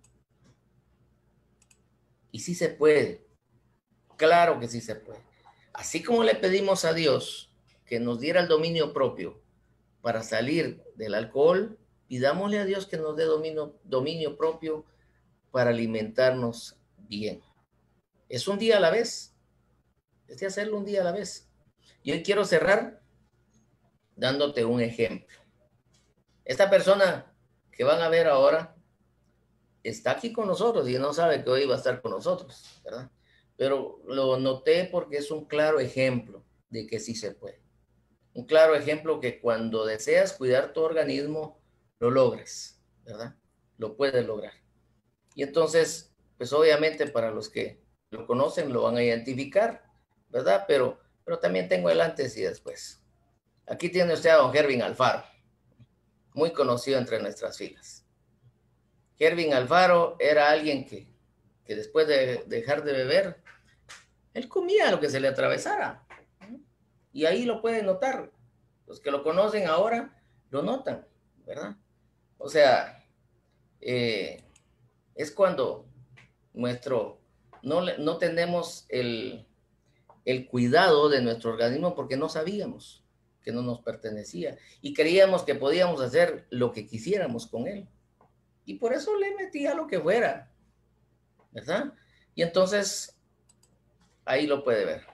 Y sí se puede. Claro que sí se puede. Así como le pedimos a Dios que nos diera el dominio propio para salir del alcohol, pidámosle a Dios que nos dé dominio, dominio propio para alimentarnos bien. Es un día a la vez. Es de hacerlo un día a la vez. Y hoy quiero cerrar dándote un ejemplo. Esta persona que van a ver ahora está aquí con nosotros y no sabe que hoy va a estar con nosotros, ¿verdad? Pero lo noté porque es un claro ejemplo de que sí se puede. Un claro ejemplo que cuando deseas cuidar tu organismo, lo logres, ¿verdad? Lo puedes lograr. Y entonces, pues obviamente para los que lo conocen lo van a identificar, ¿verdad? Pero, pero también tengo el antes y después. Aquí tiene usted a don Hervin Alfaro, muy conocido entre nuestras filas. Hervin Alfaro era alguien que, que después de dejar de beber, él comía lo que se le atravesara. Y ahí lo pueden notar. Los que lo conocen ahora lo notan, ¿verdad? O sea, eh, es cuando nuestro, no, no tenemos el, el cuidado de nuestro organismo porque no sabíamos que no nos pertenecía y creíamos que podíamos hacer lo que quisiéramos con él. Y por eso le metía lo que fuera, ¿verdad? Y entonces, ahí lo puede ver.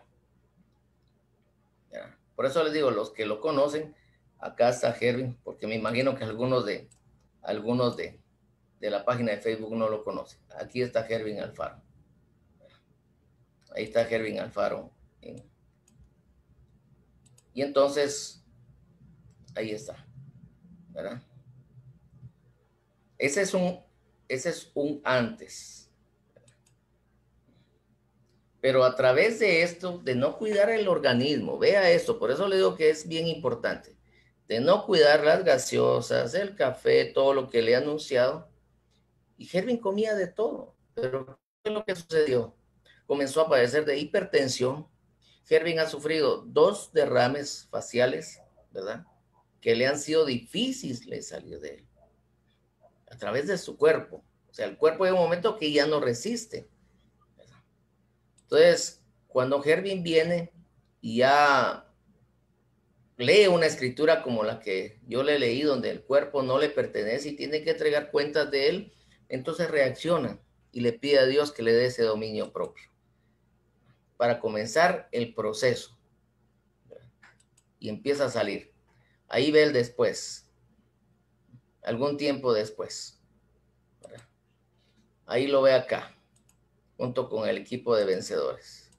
¿Ya? Por eso les digo, los que lo conocen, acá está Hervin, porque me imagino que algunos de, algunos de, de la página de Facebook no lo conocen. Aquí está Hervin Alfaro. Ahí está Hervin Alfaro. Y entonces, ahí está, ¿verdad? Ese es un, ese es un antes. Pero a través de esto, de no cuidar el organismo, vea esto, por eso le digo que es bien importante, de no cuidar las gaseosas, el café, todo lo que le he anunciado. Y Hervin comía de todo, pero ¿qué es lo que sucedió? Comenzó a padecer de hipertensión. Hervin ha sufrido dos derrames faciales, ¿verdad? Que le han sido difíciles salir de él. A través de su cuerpo. O sea, el cuerpo hay un momento que ya no resiste. Entonces, cuando Hervin viene y ya lee una escritura como la que yo le leí, donde el cuerpo no le pertenece y tiene que entregar cuentas de él, entonces reacciona y le pide a Dios que le dé ese dominio propio para comenzar el proceso. Y empieza a salir. Ahí ve el después. Algún tiempo después. Ahí lo ve acá, junto con el equipo de vencedores.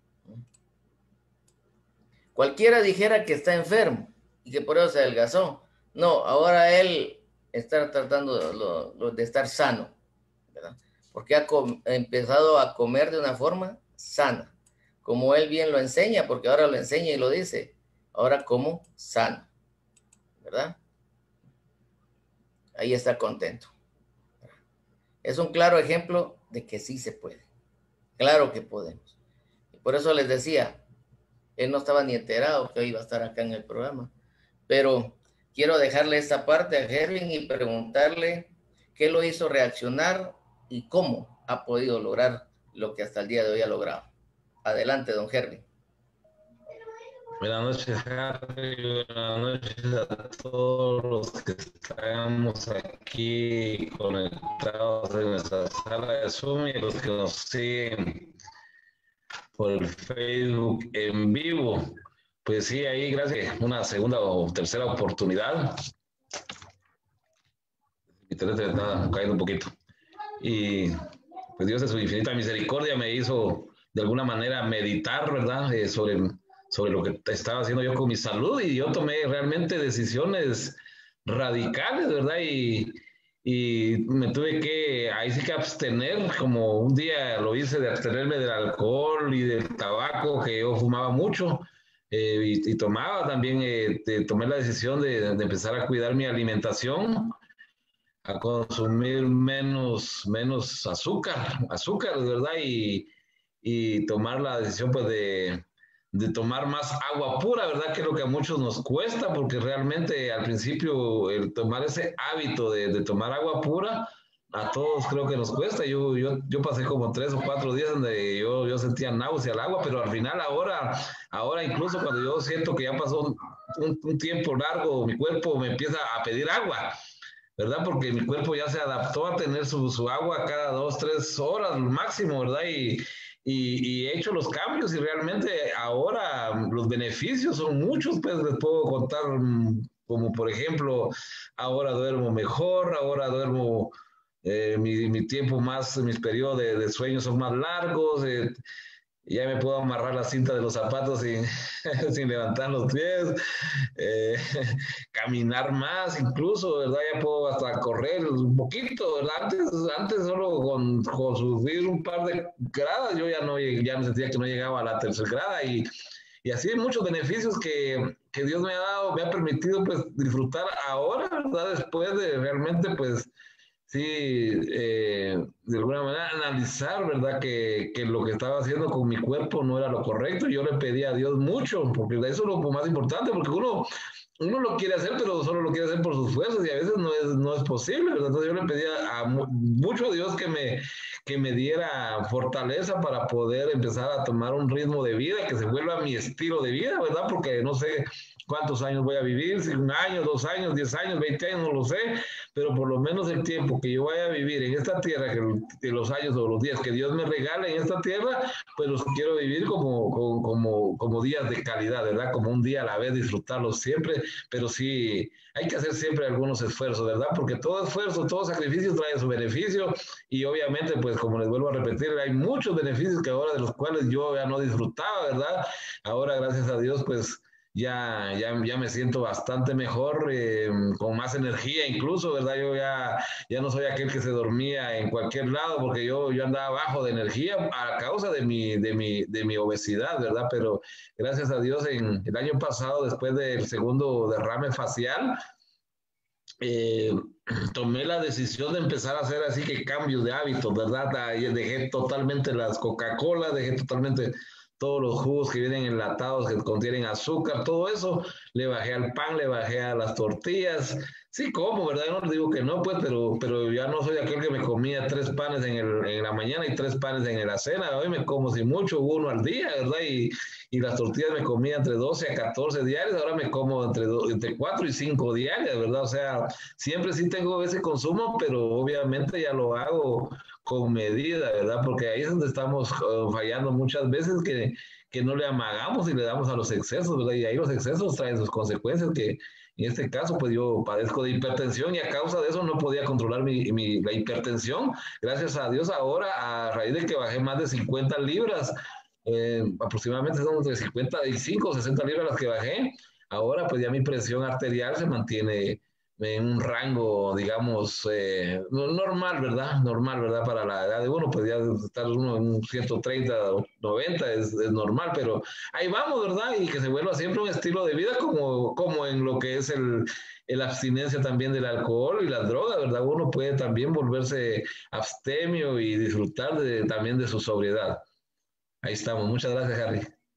Cualquiera dijera que está enfermo y que por eso se adelgazó. No, ahora él está tratando de, de estar sano, ¿verdad? Porque ha empezado a comer de una forma sana, como él bien lo enseña, porque ahora lo enseña y lo dice. Ahora como sano, ¿verdad? Ahí está contento. Es un claro ejemplo de que sí se puede. Claro que podemos. Y por eso les decía, él no estaba ni enterado que hoy iba a estar acá en el programa. Pero quiero dejarle esta parte a Hervin y preguntarle qué lo hizo reaccionar y cómo ha podido lograr lo que hasta el día de hoy ha logrado. Adelante, don Hervin. Buenas noches, Harry. Buenas noches a todos los que estamos aquí conectados en nuestra sala de Zoom y los que nos siguen por el Facebook en vivo. Pues sí, ahí gracias. Una segunda o tercera oportunidad. Mi internet está cayendo un poquito. Y pues Dios de su infinita misericordia me hizo de alguna manera meditar, ¿verdad? Eh, sobre sobre lo que estaba haciendo yo con mi salud y yo tomé realmente decisiones radicales, ¿verdad? Y, y me tuve que, ahí sí que abstener, como un día lo hice de abstenerme del alcohol y del tabaco, que yo fumaba mucho, eh, y, y, tomaba también, eh, de, tomé la decisión de, de empezar a cuidar mi alimentación, a consumir menos, menos azúcar, azúcar, de verdad, y, y tomar la decisión pues de, de tomar más agua pura, ¿verdad? Que es lo que a muchos nos cuesta, porque realmente al principio el tomar ese hábito de, de tomar agua pura, a todos creo que nos cuesta. Yo, yo, yo pasé como tres o cuatro días donde yo, yo sentía náusea al agua, pero al final ahora, ahora incluso cuando yo siento que ya pasó un, un tiempo largo, mi cuerpo me empieza a pedir agua, ¿verdad? Porque mi cuerpo ya se adaptó a tener su, su agua cada dos, tres horas máximo, ¿verdad? Y, y, y he hecho los cambios y realmente ahora los beneficios son muchos, pues les puedo contar, como por ejemplo, ahora duermo mejor, ahora duermo, eh, mi, mi tiempo más, mis periodos de, de sueño son más largos, eh, ya me puedo amarrar la cinta de los zapatos sin, sin levantar los pies, eh, caminar más incluso, ¿verdad? Ya puedo hasta correr un poquito, ¿verdad? Antes, antes solo con, con subir un par de gradas yo ya no ya me sentía que no llegaba a la tercera grada y, y así hay muchos beneficios que, que Dios me ha dado, me ha permitido pues disfrutar ahora, ¿verdad? Después de realmente pues sí, eh, de alguna manera analizar, ¿verdad? Que, que lo que estaba haciendo con mi cuerpo no era lo correcto. Yo le pedí a Dios mucho, porque eso es lo más importante, porque uno, uno lo quiere hacer, pero solo lo quiere hacer por sus fuerzas y a veces no es, no es posible, ¿verdad? Entonces yo le pedí a, a mucho a Dios que me, que me diera fortaleza para poder empezar a tomar un ritmo de vida, que se vuelva mi estilo de vida, ¿verdad? Porque no sé cuántos años voy a vivir, si un año, dos años, diez años, veinte años, no lo sé, pero por lo menos el tiempo que yo vaya a vivir en esta tierra, que, que los años o los días que Dios me regale en esta tierra, pues los quiero vivir como, como, como, como días de calidad, ¿verdad? Como un día a la vez, disfrutarlos siempre, pero sí hay que hacer siempre algunos esfuerzos, ¿verdad? Porque todo esfuerzo, todo sacrificio trae su beneficio y obviamente, pues como les vuelvo a repetir, hay muchos beneficios que ahora de los cuales yo ya no disfrutaba, ¿verdad? Ahora, gracias a Dios, pues ya, ya, ya me siento bastante mejor, eh, con más energía incluso, ¿verdad? Yo ya, ya no soy aquel que se dormía en cualquier lado porque yo, yo andaba bajo de energía a causa de mi, de, mi, de mi obesidad, ¿verdad? Pero gracias a Dios, en el año pasado, después del segundo derrame facial, eh, tomé la decisión de empezar a hacer así que cambios de hábitos, ¿verdad? Dejé totalmente las Coca-Cola, dejé totalmente todos los jugos que vienen enlatados, que contienen azúcar, todo eso, le bajé al pan, le bajé a las tortillas, sí como, ¿verdad? Yo no digo que no, pues, pero, pero ya no soy aquel que me comía tres panes en, el, en la mañana y tres panes en la cena, hoy me como si mucho uno al día, ¿verdad? Y, y las tortillas me comía entre doce a catorce diarias, ahora me como entre, entre cuatro y cinco diarias, ¿verdad? O sea, siempre sí tengo ese consumo, pero obviamente ya lo hago con medida, ¿verdad? Porque ahí es donde estamos uh, fallando muchas veces, que, que no le amagamos y le damos a los excesos, ¿verdad? Y ahí los excesos traen sus consecuencias, que en este caso, pues yo padezco de hipertensión y a causa de eso no podía controlar mi, mi, la hipertensión. Gracias a Dios ahora, a raíz de que bajé más de cincuenta libras, eh, aproximadamente son entre cincuenta y cinco o sesenta libras las que bajé, ahora pues ya mi presión arterial se mantiene en un rango, digamos, eh, normal, ¿verdad? Normal, ¿verdad? Para la edad de uno, pues ya estar uno en un ciento treinta, noventa es, es normal, pero ahí vamos, ¿verdad? Y que se vuelva siempre un estilo de vida como, como en lo que es el, el abstinencia también del alcohol y las drogas, ¿verdad? Uno puede también volverse abstemio y disfrutar de, también de su sobriedad. Ahí estamos. Muchas gracias, Harry.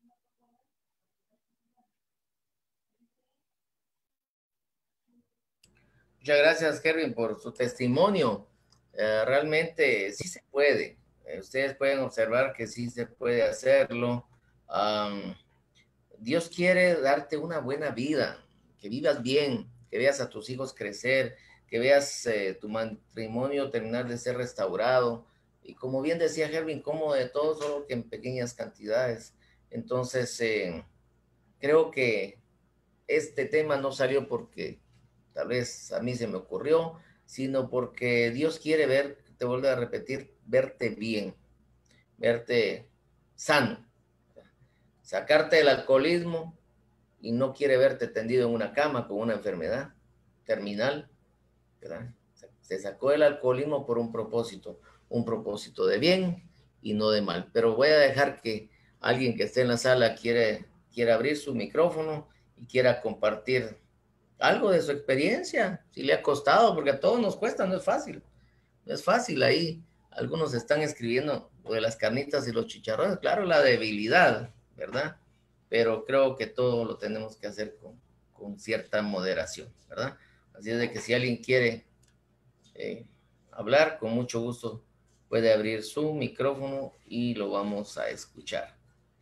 Muchas gracias, Kevin, por su testimonio. Uh, realmente sí se puede. Uh, ustedes pueden observar que sí se puede hacerlo. Um, Dios quiere darte una buena vida, que vivas bien, que veas a tus hijos crecer, que veas eh, tu matrimonio terminar de ser restaurado. Y como bien decía Hervin, como de todo, solo que en pequeñas cantidades. Entonces, eh, creo que este tema no salió porque tal vez a mí se me ocurrió, sino porque Dios quiere ver, te vuelvo a repetir, verte bien, verte sano, sacarte del alcoholismo y no quiere verte tendido en una cama con una enfermedad terminal, ¿verdad? Se sacó del alcoholismo por un propósito, un propósito de bien y no de mal. Pero voy a dejar que alguien que esté en la sala quiere, quiera abrir su micrófono y quiera compartir algo de su experiencia, si le ha costado, porque a todos nos cuesta, no es fácil. No es fácil ahí. Algunos están escribiendo lo de las carnitas y los chicharrones, claro, la debilidad, ¿verdad? Pero creo que todo lo tenemos que hacer con, con cierta moderación, ¿verdad? Así es de que si alguien quiere eh, hablar, con mucho gusto puede abrir su micrófono y lo vamos a escuchar.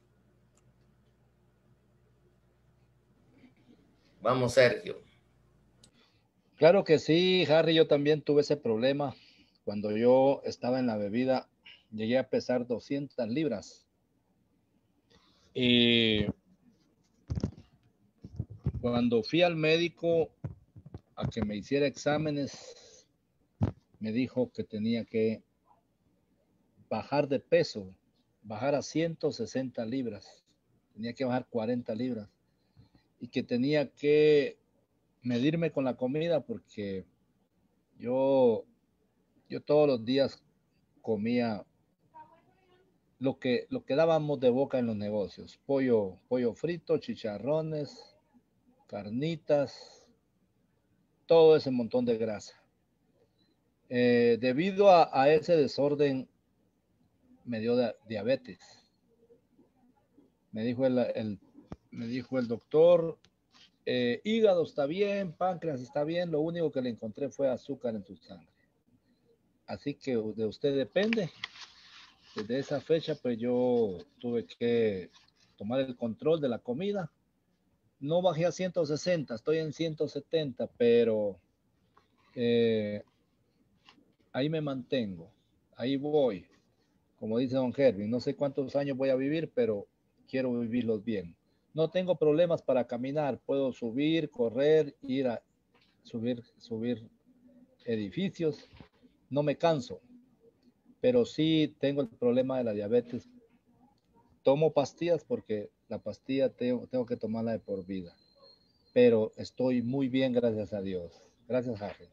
Vamos, Sergio. Claro que sí, Harry, yo también tuve ese problema. Cuando yo estaba en la bebida, llegué a pesar doscientas libras. Y cuando fui al médico a que me hiciera exámenes, me dijo que tenía que bajar de peso, bajar a ciento sesenta libras. Tenía que bajar cuarenta libras. Y que tenía que medirme con la comida porque yo, yo todos los días comía lo que, lo que dábamos de boca en los negocios. Pollo, pollo frito, chicharrones, carnitas, todo ese montón de grasa. Eh, debido a, a ese desorden me dio de, diabetes. Me dijo el, el, me dijo el doctor, eh, hígado está bien, páncreas está bien, lo único que le encontré fue azúcar en tu sangre. Así que de usted depende. Desde esa fecha, pues yo tuve que tomar el control de la comida. No bajé a ciento sesenta, estoy en ciento setenta, pero eh, ahí me mantengo, ahí voy. Como dice don Hervin, no sé cuántos años voy a vivir, pero quiero vivirlos bien. No tengo problemas para caminar, puedo subir, correr, ir a subir, subir edificios, no me canso, pero sí tengo el problema de la diabetes. Tomo pastillas porque la pastilla tengo, tengo que tomarla de por vida, pero estoy muy bien, gracias a Dios. Gracias, Harry.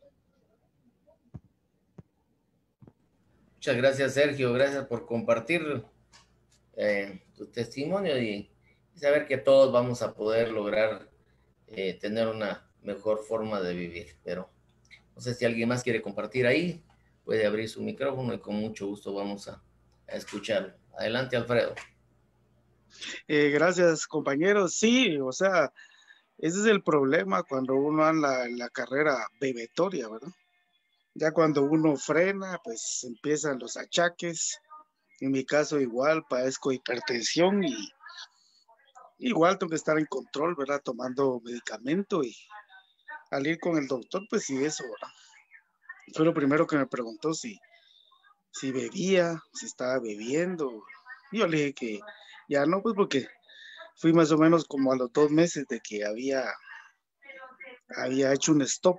Muchas gracias, Sergio. Gracias por compartir eh, tu testimonio y, y saber que todos vamos a poder lograr eh, tener una mejor forma de vivir. Pero no sé si alguien más quiere compartir ahí, puede abrir su micrófono y con mucho gusto vamos a, a escucharlo. Adelante, Alfredo. Eh, gracias, compañeros. Sí, o sea, ese es el problema cuando uno anda en la carrera bebetoria, ¿verdad? Ya cuando uno frena, pues empiezan los achaques. En mi caso igual, padezco hipertensión y igual tengo que estar en control, ¿verdad? Tomando medicamento y al ir con el doctor, pues sí, eso, ¿verdad? Fue lo primero que me preguntó si, si bebía, si estaba bebiendo. Y yo le dije que ya no, pues porque fui más o menos como a los dos meses de que había, había hecho un stop.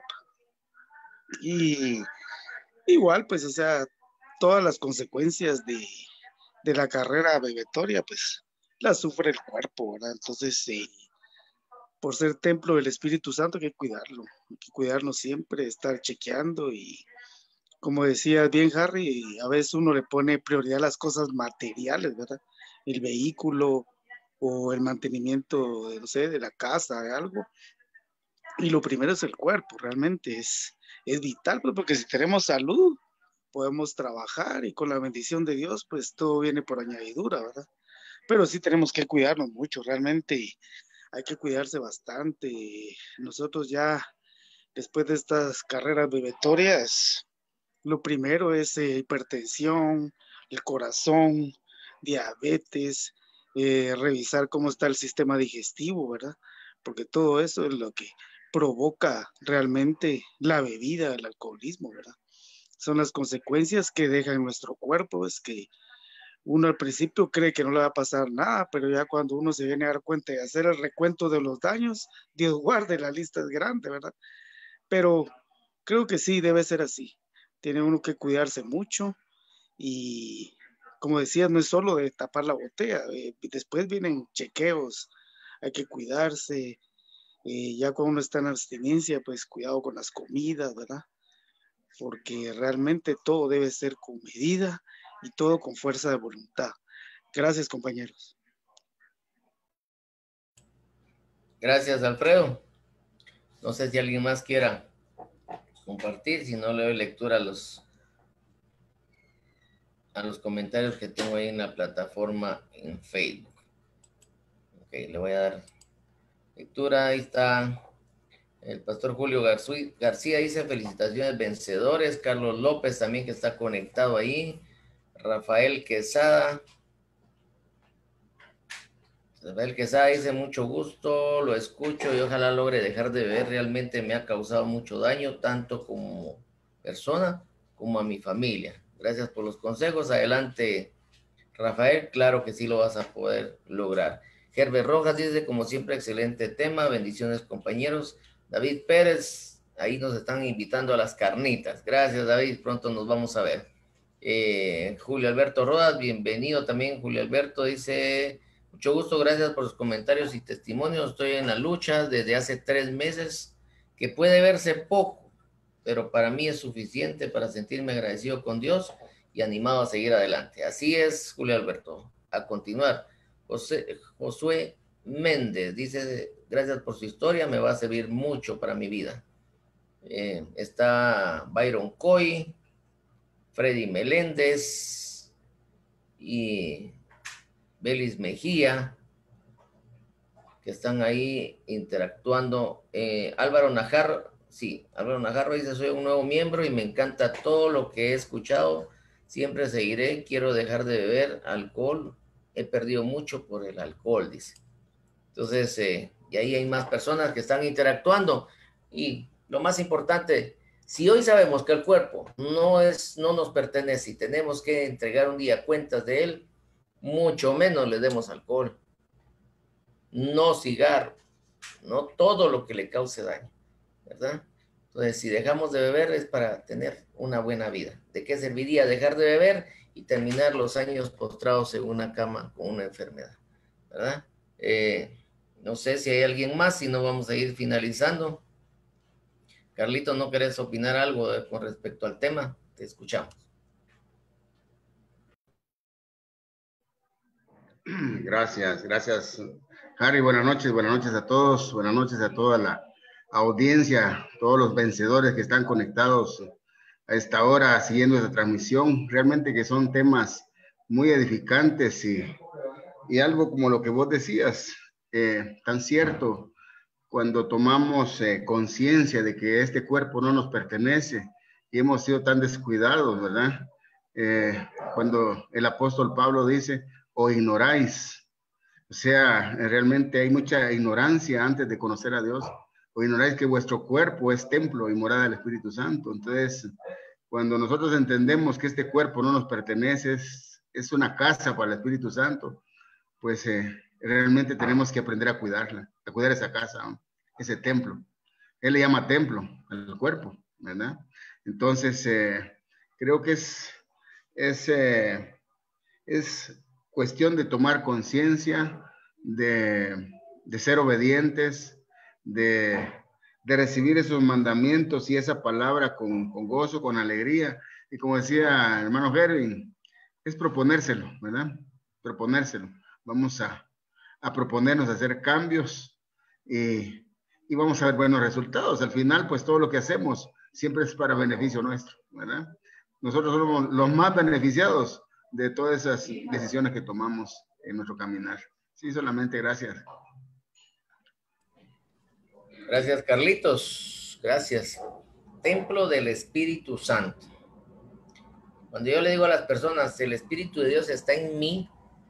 Y igual, pues, o sea, todas las consecuencias de, de la carrera bebetoria, pues, las sufre el cuerpo, ¿verdad? Entonces, eh, por ser templo del Espíritu Santo, hay que cuidarlo, hay que cuidarnos siempre, estar chequeando y, como decía bien Harry, a veces uno le pone prioridad a las cosas materiales, ¿verdad? El vehículo o el mantenimiento, de, no sé, de la casa, de algo. Y lo primero es el cuerpo, realmente es, es vital, pues, porque si tenemos salud, podemos trabajar y con la bendición de Dios, pues todo viene por añadidura, ¿verdad? Pero sí tenemos que cuidarnos mucho, realmente hay que cuidarse bastante. Nosotros ya, después de estas carreras bebetorias, lo primero es eh, hipertensión, el corazón, diabetes, eh, revisar cómo está el sistema digestivo, ¿verdad? Porque todo eso es lo que provoca realmente la bebida, el alcoholismo, ¿verdad? Son las consecuencias que deja en nuestro cuerpo, es que uno al principio cree que no le va a pasar nada, pero ya cuando uno se viene a dar cuenta de hacer el recuento de los daños, Dios guarde, la lista es grande, ¿verdad? Pero creo que sí, debe ser así. Tiene uno que cuidarse mucho y, como decías, no es solo de tapar la botella, eh, después vienen chequeos, hay que cuidarse, eh, ya cuando uno está en abstinencia, pues cuidado con las comidas, ¿verdad? porque realmente todo debe ser con medida y todo con fuerza de voluntad. Gracias, compañeros. Gracias, Alfredo. No sé si alguien más quiera compartir, si no le doy lectura a los, a los comentarios que tengo ahí en la plataforma en Facebook. Ok, le voy a dar lectura. Ahí está el pastor Julio García, dice felicitaciones vencedores. Carlos López también, que está conectado ahí. Rafael Quesada. Rafael Quesada dice mucho gusto, lo escucho y ojalá logre dejar de beber. Realmente me ha causado mucho daño, tanto como persona como a mi familia. Gracias por los consejos. Adelante, Rafael. Claro que sí lo vas a poder lograr. Herbert Rojas dice, como siempre, excelente tema. Bendiciones, compañeros. David Pérez, ahí nos están invitando a las carnitas. Gracias, David. Pronto nos vamos a ver. Eh, Julio Alberto Rodas, bienvenido también. Julio Alberto dice, mucho gusto, gracias por los comentarios y testimonios. Estoy en la lucha desde hace tres meses, que puede verse poco, pero para mí es suficiente para sentirme agradecido con Dios y animado a seguir adelante. Así es, Julio Alberto. A continuar, José, Josué Méndez dice, gracias por su historia, me va a servir mucho para mi vida. Eh, está Byron Coy, Freddy Meléndez y Belis Mejía, que están ahí interactuando. Eh, Álvaro Najarro, sí, Álvaro Najarro dice, soy un nuevo miembro y me encanta todo lo que he escuchado. Siempre seguiré, quiero dejar de beber alcohol. He perdido mucho por el alcohol, dice. Entonces, eh, y ahí hay más personas que están interactuando. Y lo más importante, si hoy sabemos que el cuerpo no, es, no nos pertenece y tenemos que entregar un día cuentas de él, mucho menos le demos alcohol, no cigarro, no todo lo que le cause daño, ¿verdad? Entonces, si dejamos de beber es para tener una buena vida. ¿De qué serviría dejar de beber y terminar los años postrados en una cama con una enfermedad, ¿verdad? Eh, no sé si hay alguien más, si no vamos a ir finalizando. Carlito, ¿no querés opinar algo de, con respecto al tema? Te escuchamos. Gracias, gracias, Harry. Buenas noches, buenas noches a todos, buenas noches a toda la audiencia, todos los vencedores que están conectados a esta hora siguiendo esta transmisión. Realmente que son temas muy edificantes y, y algo como lo que vos decías, eh, tan cierto, cuando tomamos eh, conciencia de que este cuerpo no nos pertenece y hemos sido tan descuidados, ¿verdad? Eh, cuando el apóstol Pablo dice, o ignoráis, o sea, realmente hay mucha ignorancia antes de conocer a Dios, o ignoráis que vuestro cuerpo es templo y morada del Espíritu Santo. Entonces, cuando nosotros entendemos que este cuerpo no nos pertenece, es, es una casa para el Espíritu Santo, pues eh, realmente tenemos que aprender a cuidarla, a cuidar esa casa, ¿no? Ese templo. Él le llama templo al cuerpo, ¿verdad? Entonces, eh, creo que es, es, eh, es cuestión de tomar conciencia, de, de ser obedientes, de, de recibir esos mandamientos y esa palabra con, con gozo, con alegría. Y como decía el hermano Gerwin, es proponérselo, ¿verdad? Proponérselo. Vamos a, a proponernos hacer cambios y, y vamos a ver buenos resultados. Al final, pues todo lo que hacemos siempre es para beneficio nuestro, ¿verdad? Nosotros somos los más beneficiados de todas esas decisiones que tomamos en nuestro caminar. Sí, solamente gracias. Gracias, Carlitos. Gracias. Templo del Espíritu Santo. Cuando yo le digo a las personas, el Espíritu de Dios está en mí,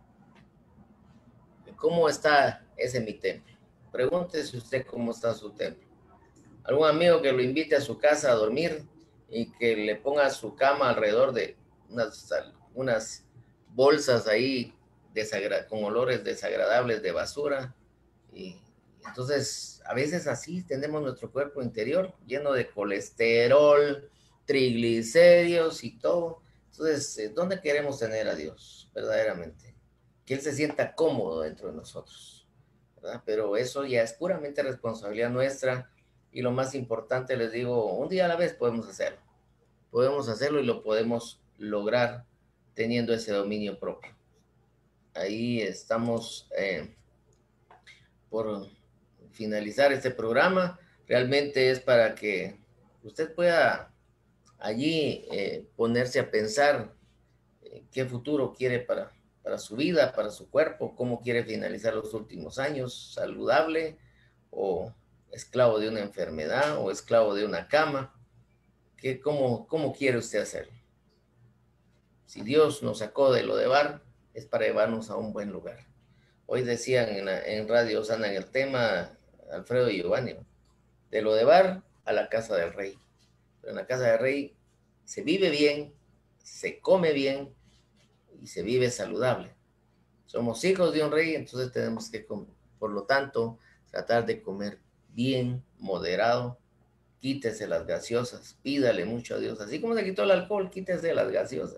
¿cómo está ese mi templo? Pregúntese usted cómo está su templo. Algún amigo que lo invite a su casa a dormir y que le ponga su cama alrededor de unas, unas bolsas ahí con olores desagradables de basura. Y entonces, a veces así tenemos nuestro cuerpo interior lleno de colesterol, triglicéridos y todo. Entonces, ¿dónde queremos tener a Dios verdaderamente? Que Él se sienta cómodo dentro de nosotros, ¿verdad? Pero eso ya es puramente responsabilidad nuestra y lo más importante, les digo, un día a la vez podemos hacerlo. podemos hacerlo y lo podemos lograr teniendo ese dominio propio. Ahí estamos eh, por finalizar este programa. Realmente es para que usted pueda allí eh, ponerse a pensar eh, qué futuro quiere para, para su vida, para su cuerpo, cómo quiere finalizar los últimos años, saludable o esclavo de una enfermedad o esclavo de una cama. ¿Qué, cómo, ¿Cómo quiere usted hacerlo? Si Dios nos sacó de lo de bar, es para llevarnos a un buen lugar. Hoy decían en, la, en Radio Sana en el tema, Alfredo y Giovanni, de lo de bar a la casa del rey. Pero en la casa del rey se vive bien, se come bien y se vive saludable. Somos hijos de un rey, entonces tenemos que, por lo tanto, tratar de comer bien, moderado. Quítese las gaseosas, pídale mucho a Dios. Así como se quitó el alcohol, quítese las gaseosas.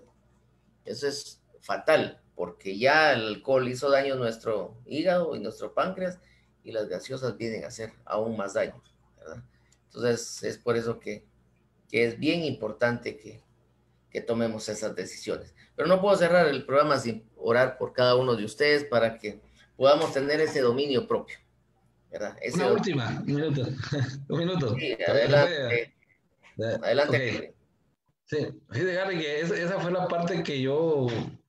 Eso es fatal, porque ya el alcohol hizo daño a nuestro hígado y nuestro páncreas, y las gaseosas vienen a hacer aún más daño, ¿verdad? Entonces, es por eso que, que es bien importante que, que tomemos esas decisiones. Pero no puedo cerrar el programa sin orar por cada uno de ustedes para que podamos tener ese dominio propio, ¿verdad? Ese Una dominio. última, un minuto. un minuto. Sí, adelante. Eh, Adelante. Okay. Sí, fíjate, Gary, que esa, esa fue la parte que yo,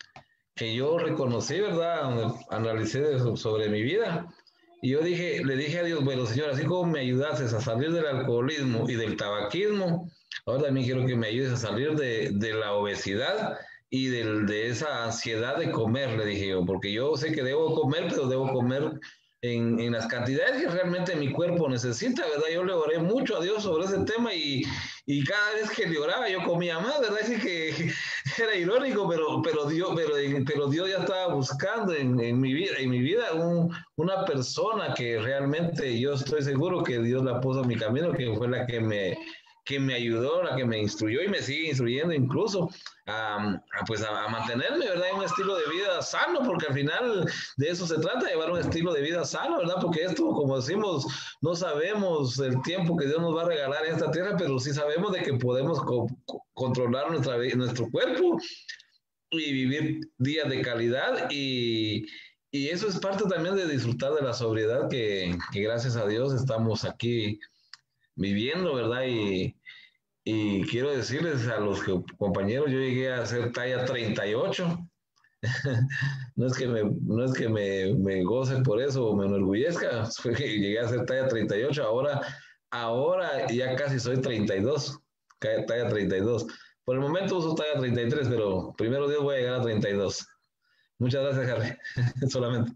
que yo reconocí, ¿verdad? Donde analicé de, sobre mi vida. Y yo dije, le dije a Dios, bueno, Señor, así como me ayudases a salir del alcoholismo y del tabaquismo, ahora también quiero que me ayudes a salir de, de la obesidad y del, de esa ansiedad de comer, le dije yo, porque yo sé que debo comer, pero debo comer en, en las cantidades que realmente mi cuerpo necesita, ¿verdad? Yo le oré mucho a Dios sobre ese tema y, y cada vez que le oraba yo comía más, ¿verdad? Así que era irónico, pero, pero, Dios, pero, pero Dios ya estaba buscando en, en mi vida, en mi vida un, una persona que realmente yo estoy seguro que Dios la puso en mi camino, que fue la que me, que me ayudó, la que me instruyó y me sigue instruyendo incluso a, a, pues a, a mantenerme, ¿verdad? En un estilo de vida sano, porque al final de eso se trata, llevar un estilo de vida sano, ¿verdad? Porque esto, como decimos, no sabemos el tiempo que Dios nos va a regalar en esta tierra, pero sí sabemos de que podemos co controlar nuestra, nuestro cuerpo y vivir días de calidad y, y eso es parte también de disfrutar de la sobriedad que, que gracias a Dios estamos aquí viviendo, ¿verdad? Y, y quiero decirles a los que, compañeros, yo llegué a hacer talla treinta y ocho. No es que me, no es que me, me goce por eso o me enorgullezca, fue que llegué a hacer talla treinta y ocho, ahora, ahora ya casi soy treinta y dos, talla treinta y dos. Por el momento uso talla treinta y tres, pero primero Dios voy a llegar a treinta y dos. Muchas gracias, Harry. Solamente.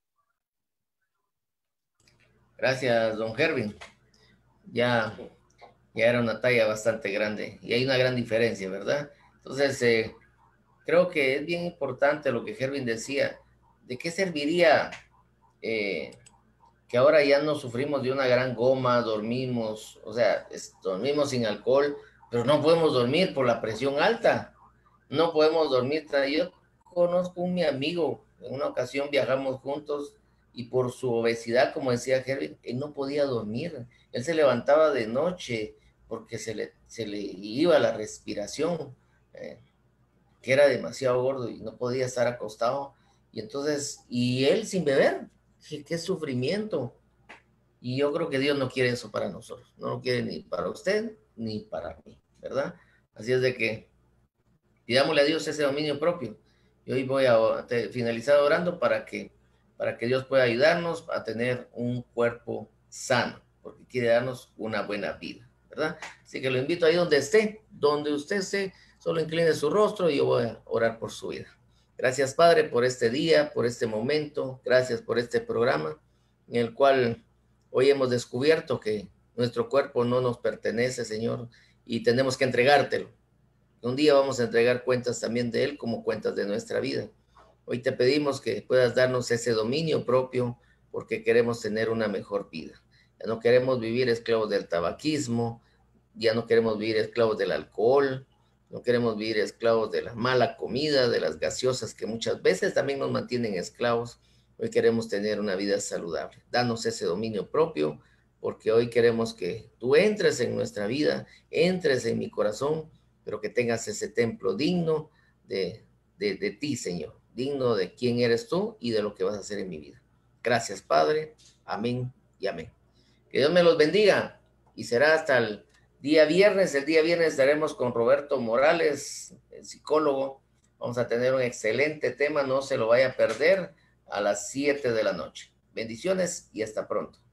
Gracias, don Hervin. Ya, ya era una talla bastante grande y hay una gran diferencia, ¿verdad? Entonces, eh, creo que es bien importante lo que Hervin decía. ¿De qué serviría eh, que ahora ya no sufrimos de una gran goma, dormimos, o sea, es, dormimos sin alcohol, pero no podemos dormir por la presión alta? No podemos dormir. Yo conozco un mi amigo, en una ocasión viajamos juntos y por su obesidad, como decía Hervin, él no podía dormir. Él se levantaba de noche porque se le, se le iba la respiración, eh, que era demasiado gordo y no podía estar acostado. Y entonces, y él sin beber, qué, qué sufrimiento. Y yo creo que Dios no quiere eso para nosotros. No lo quiere ni para usted, ni para mí, ¿verdad? Así es de que pidámosle a Dios ese dominio propio. Y hoy voy a finalizar orando para que, para que Dios pueda ayudarnos a tener un cuerpo sano, porque quiere darnos una buena vida, ¿verdad? Así que lo invito ahí donde esté, donde usted esté, solo incline su rostro y yo voy a orar por su vida. Gracias, Padre, por este día, por este momento. Gracias por este programa en el cual hoy hemos descubierto que nuestro cuerpo no nos pertenece, Señor, y tenemos que entregártelo. Un día vamos a entregar cuentas también de él como cuentas de nuestra vida. Hoy te pedimos que puedas darnos ese dominio propio porque queremos tener una mejor vida. Ya no queremos vivir esclavos del tabaquismo, ya no queremos vivir esclavos del alcohol, no queremos vivir esclavos de la mala comida, de las gaseosas que muchas veces también nos mantienen esclavos. Hoy queremos tener una vida saludable. Danos ese dominio propio porque hoy queremos que tú entres en nuestra vida, entres en mi corazón pero que tengas ese templo digno de, de, de ti, Señor, digno de quién eres tú y de lo que vas a hacer en mi vida. Gracias, Padre. Amén y amén. Que Dios me los bendiga y será hasta el día viernes. El día viernes estaremos con Roberto Morales, el psicólogo. Vamos a tener un excelente tema, no se lo vaya a perder, a las siete de la noche. Bendiciones y hasta pronto.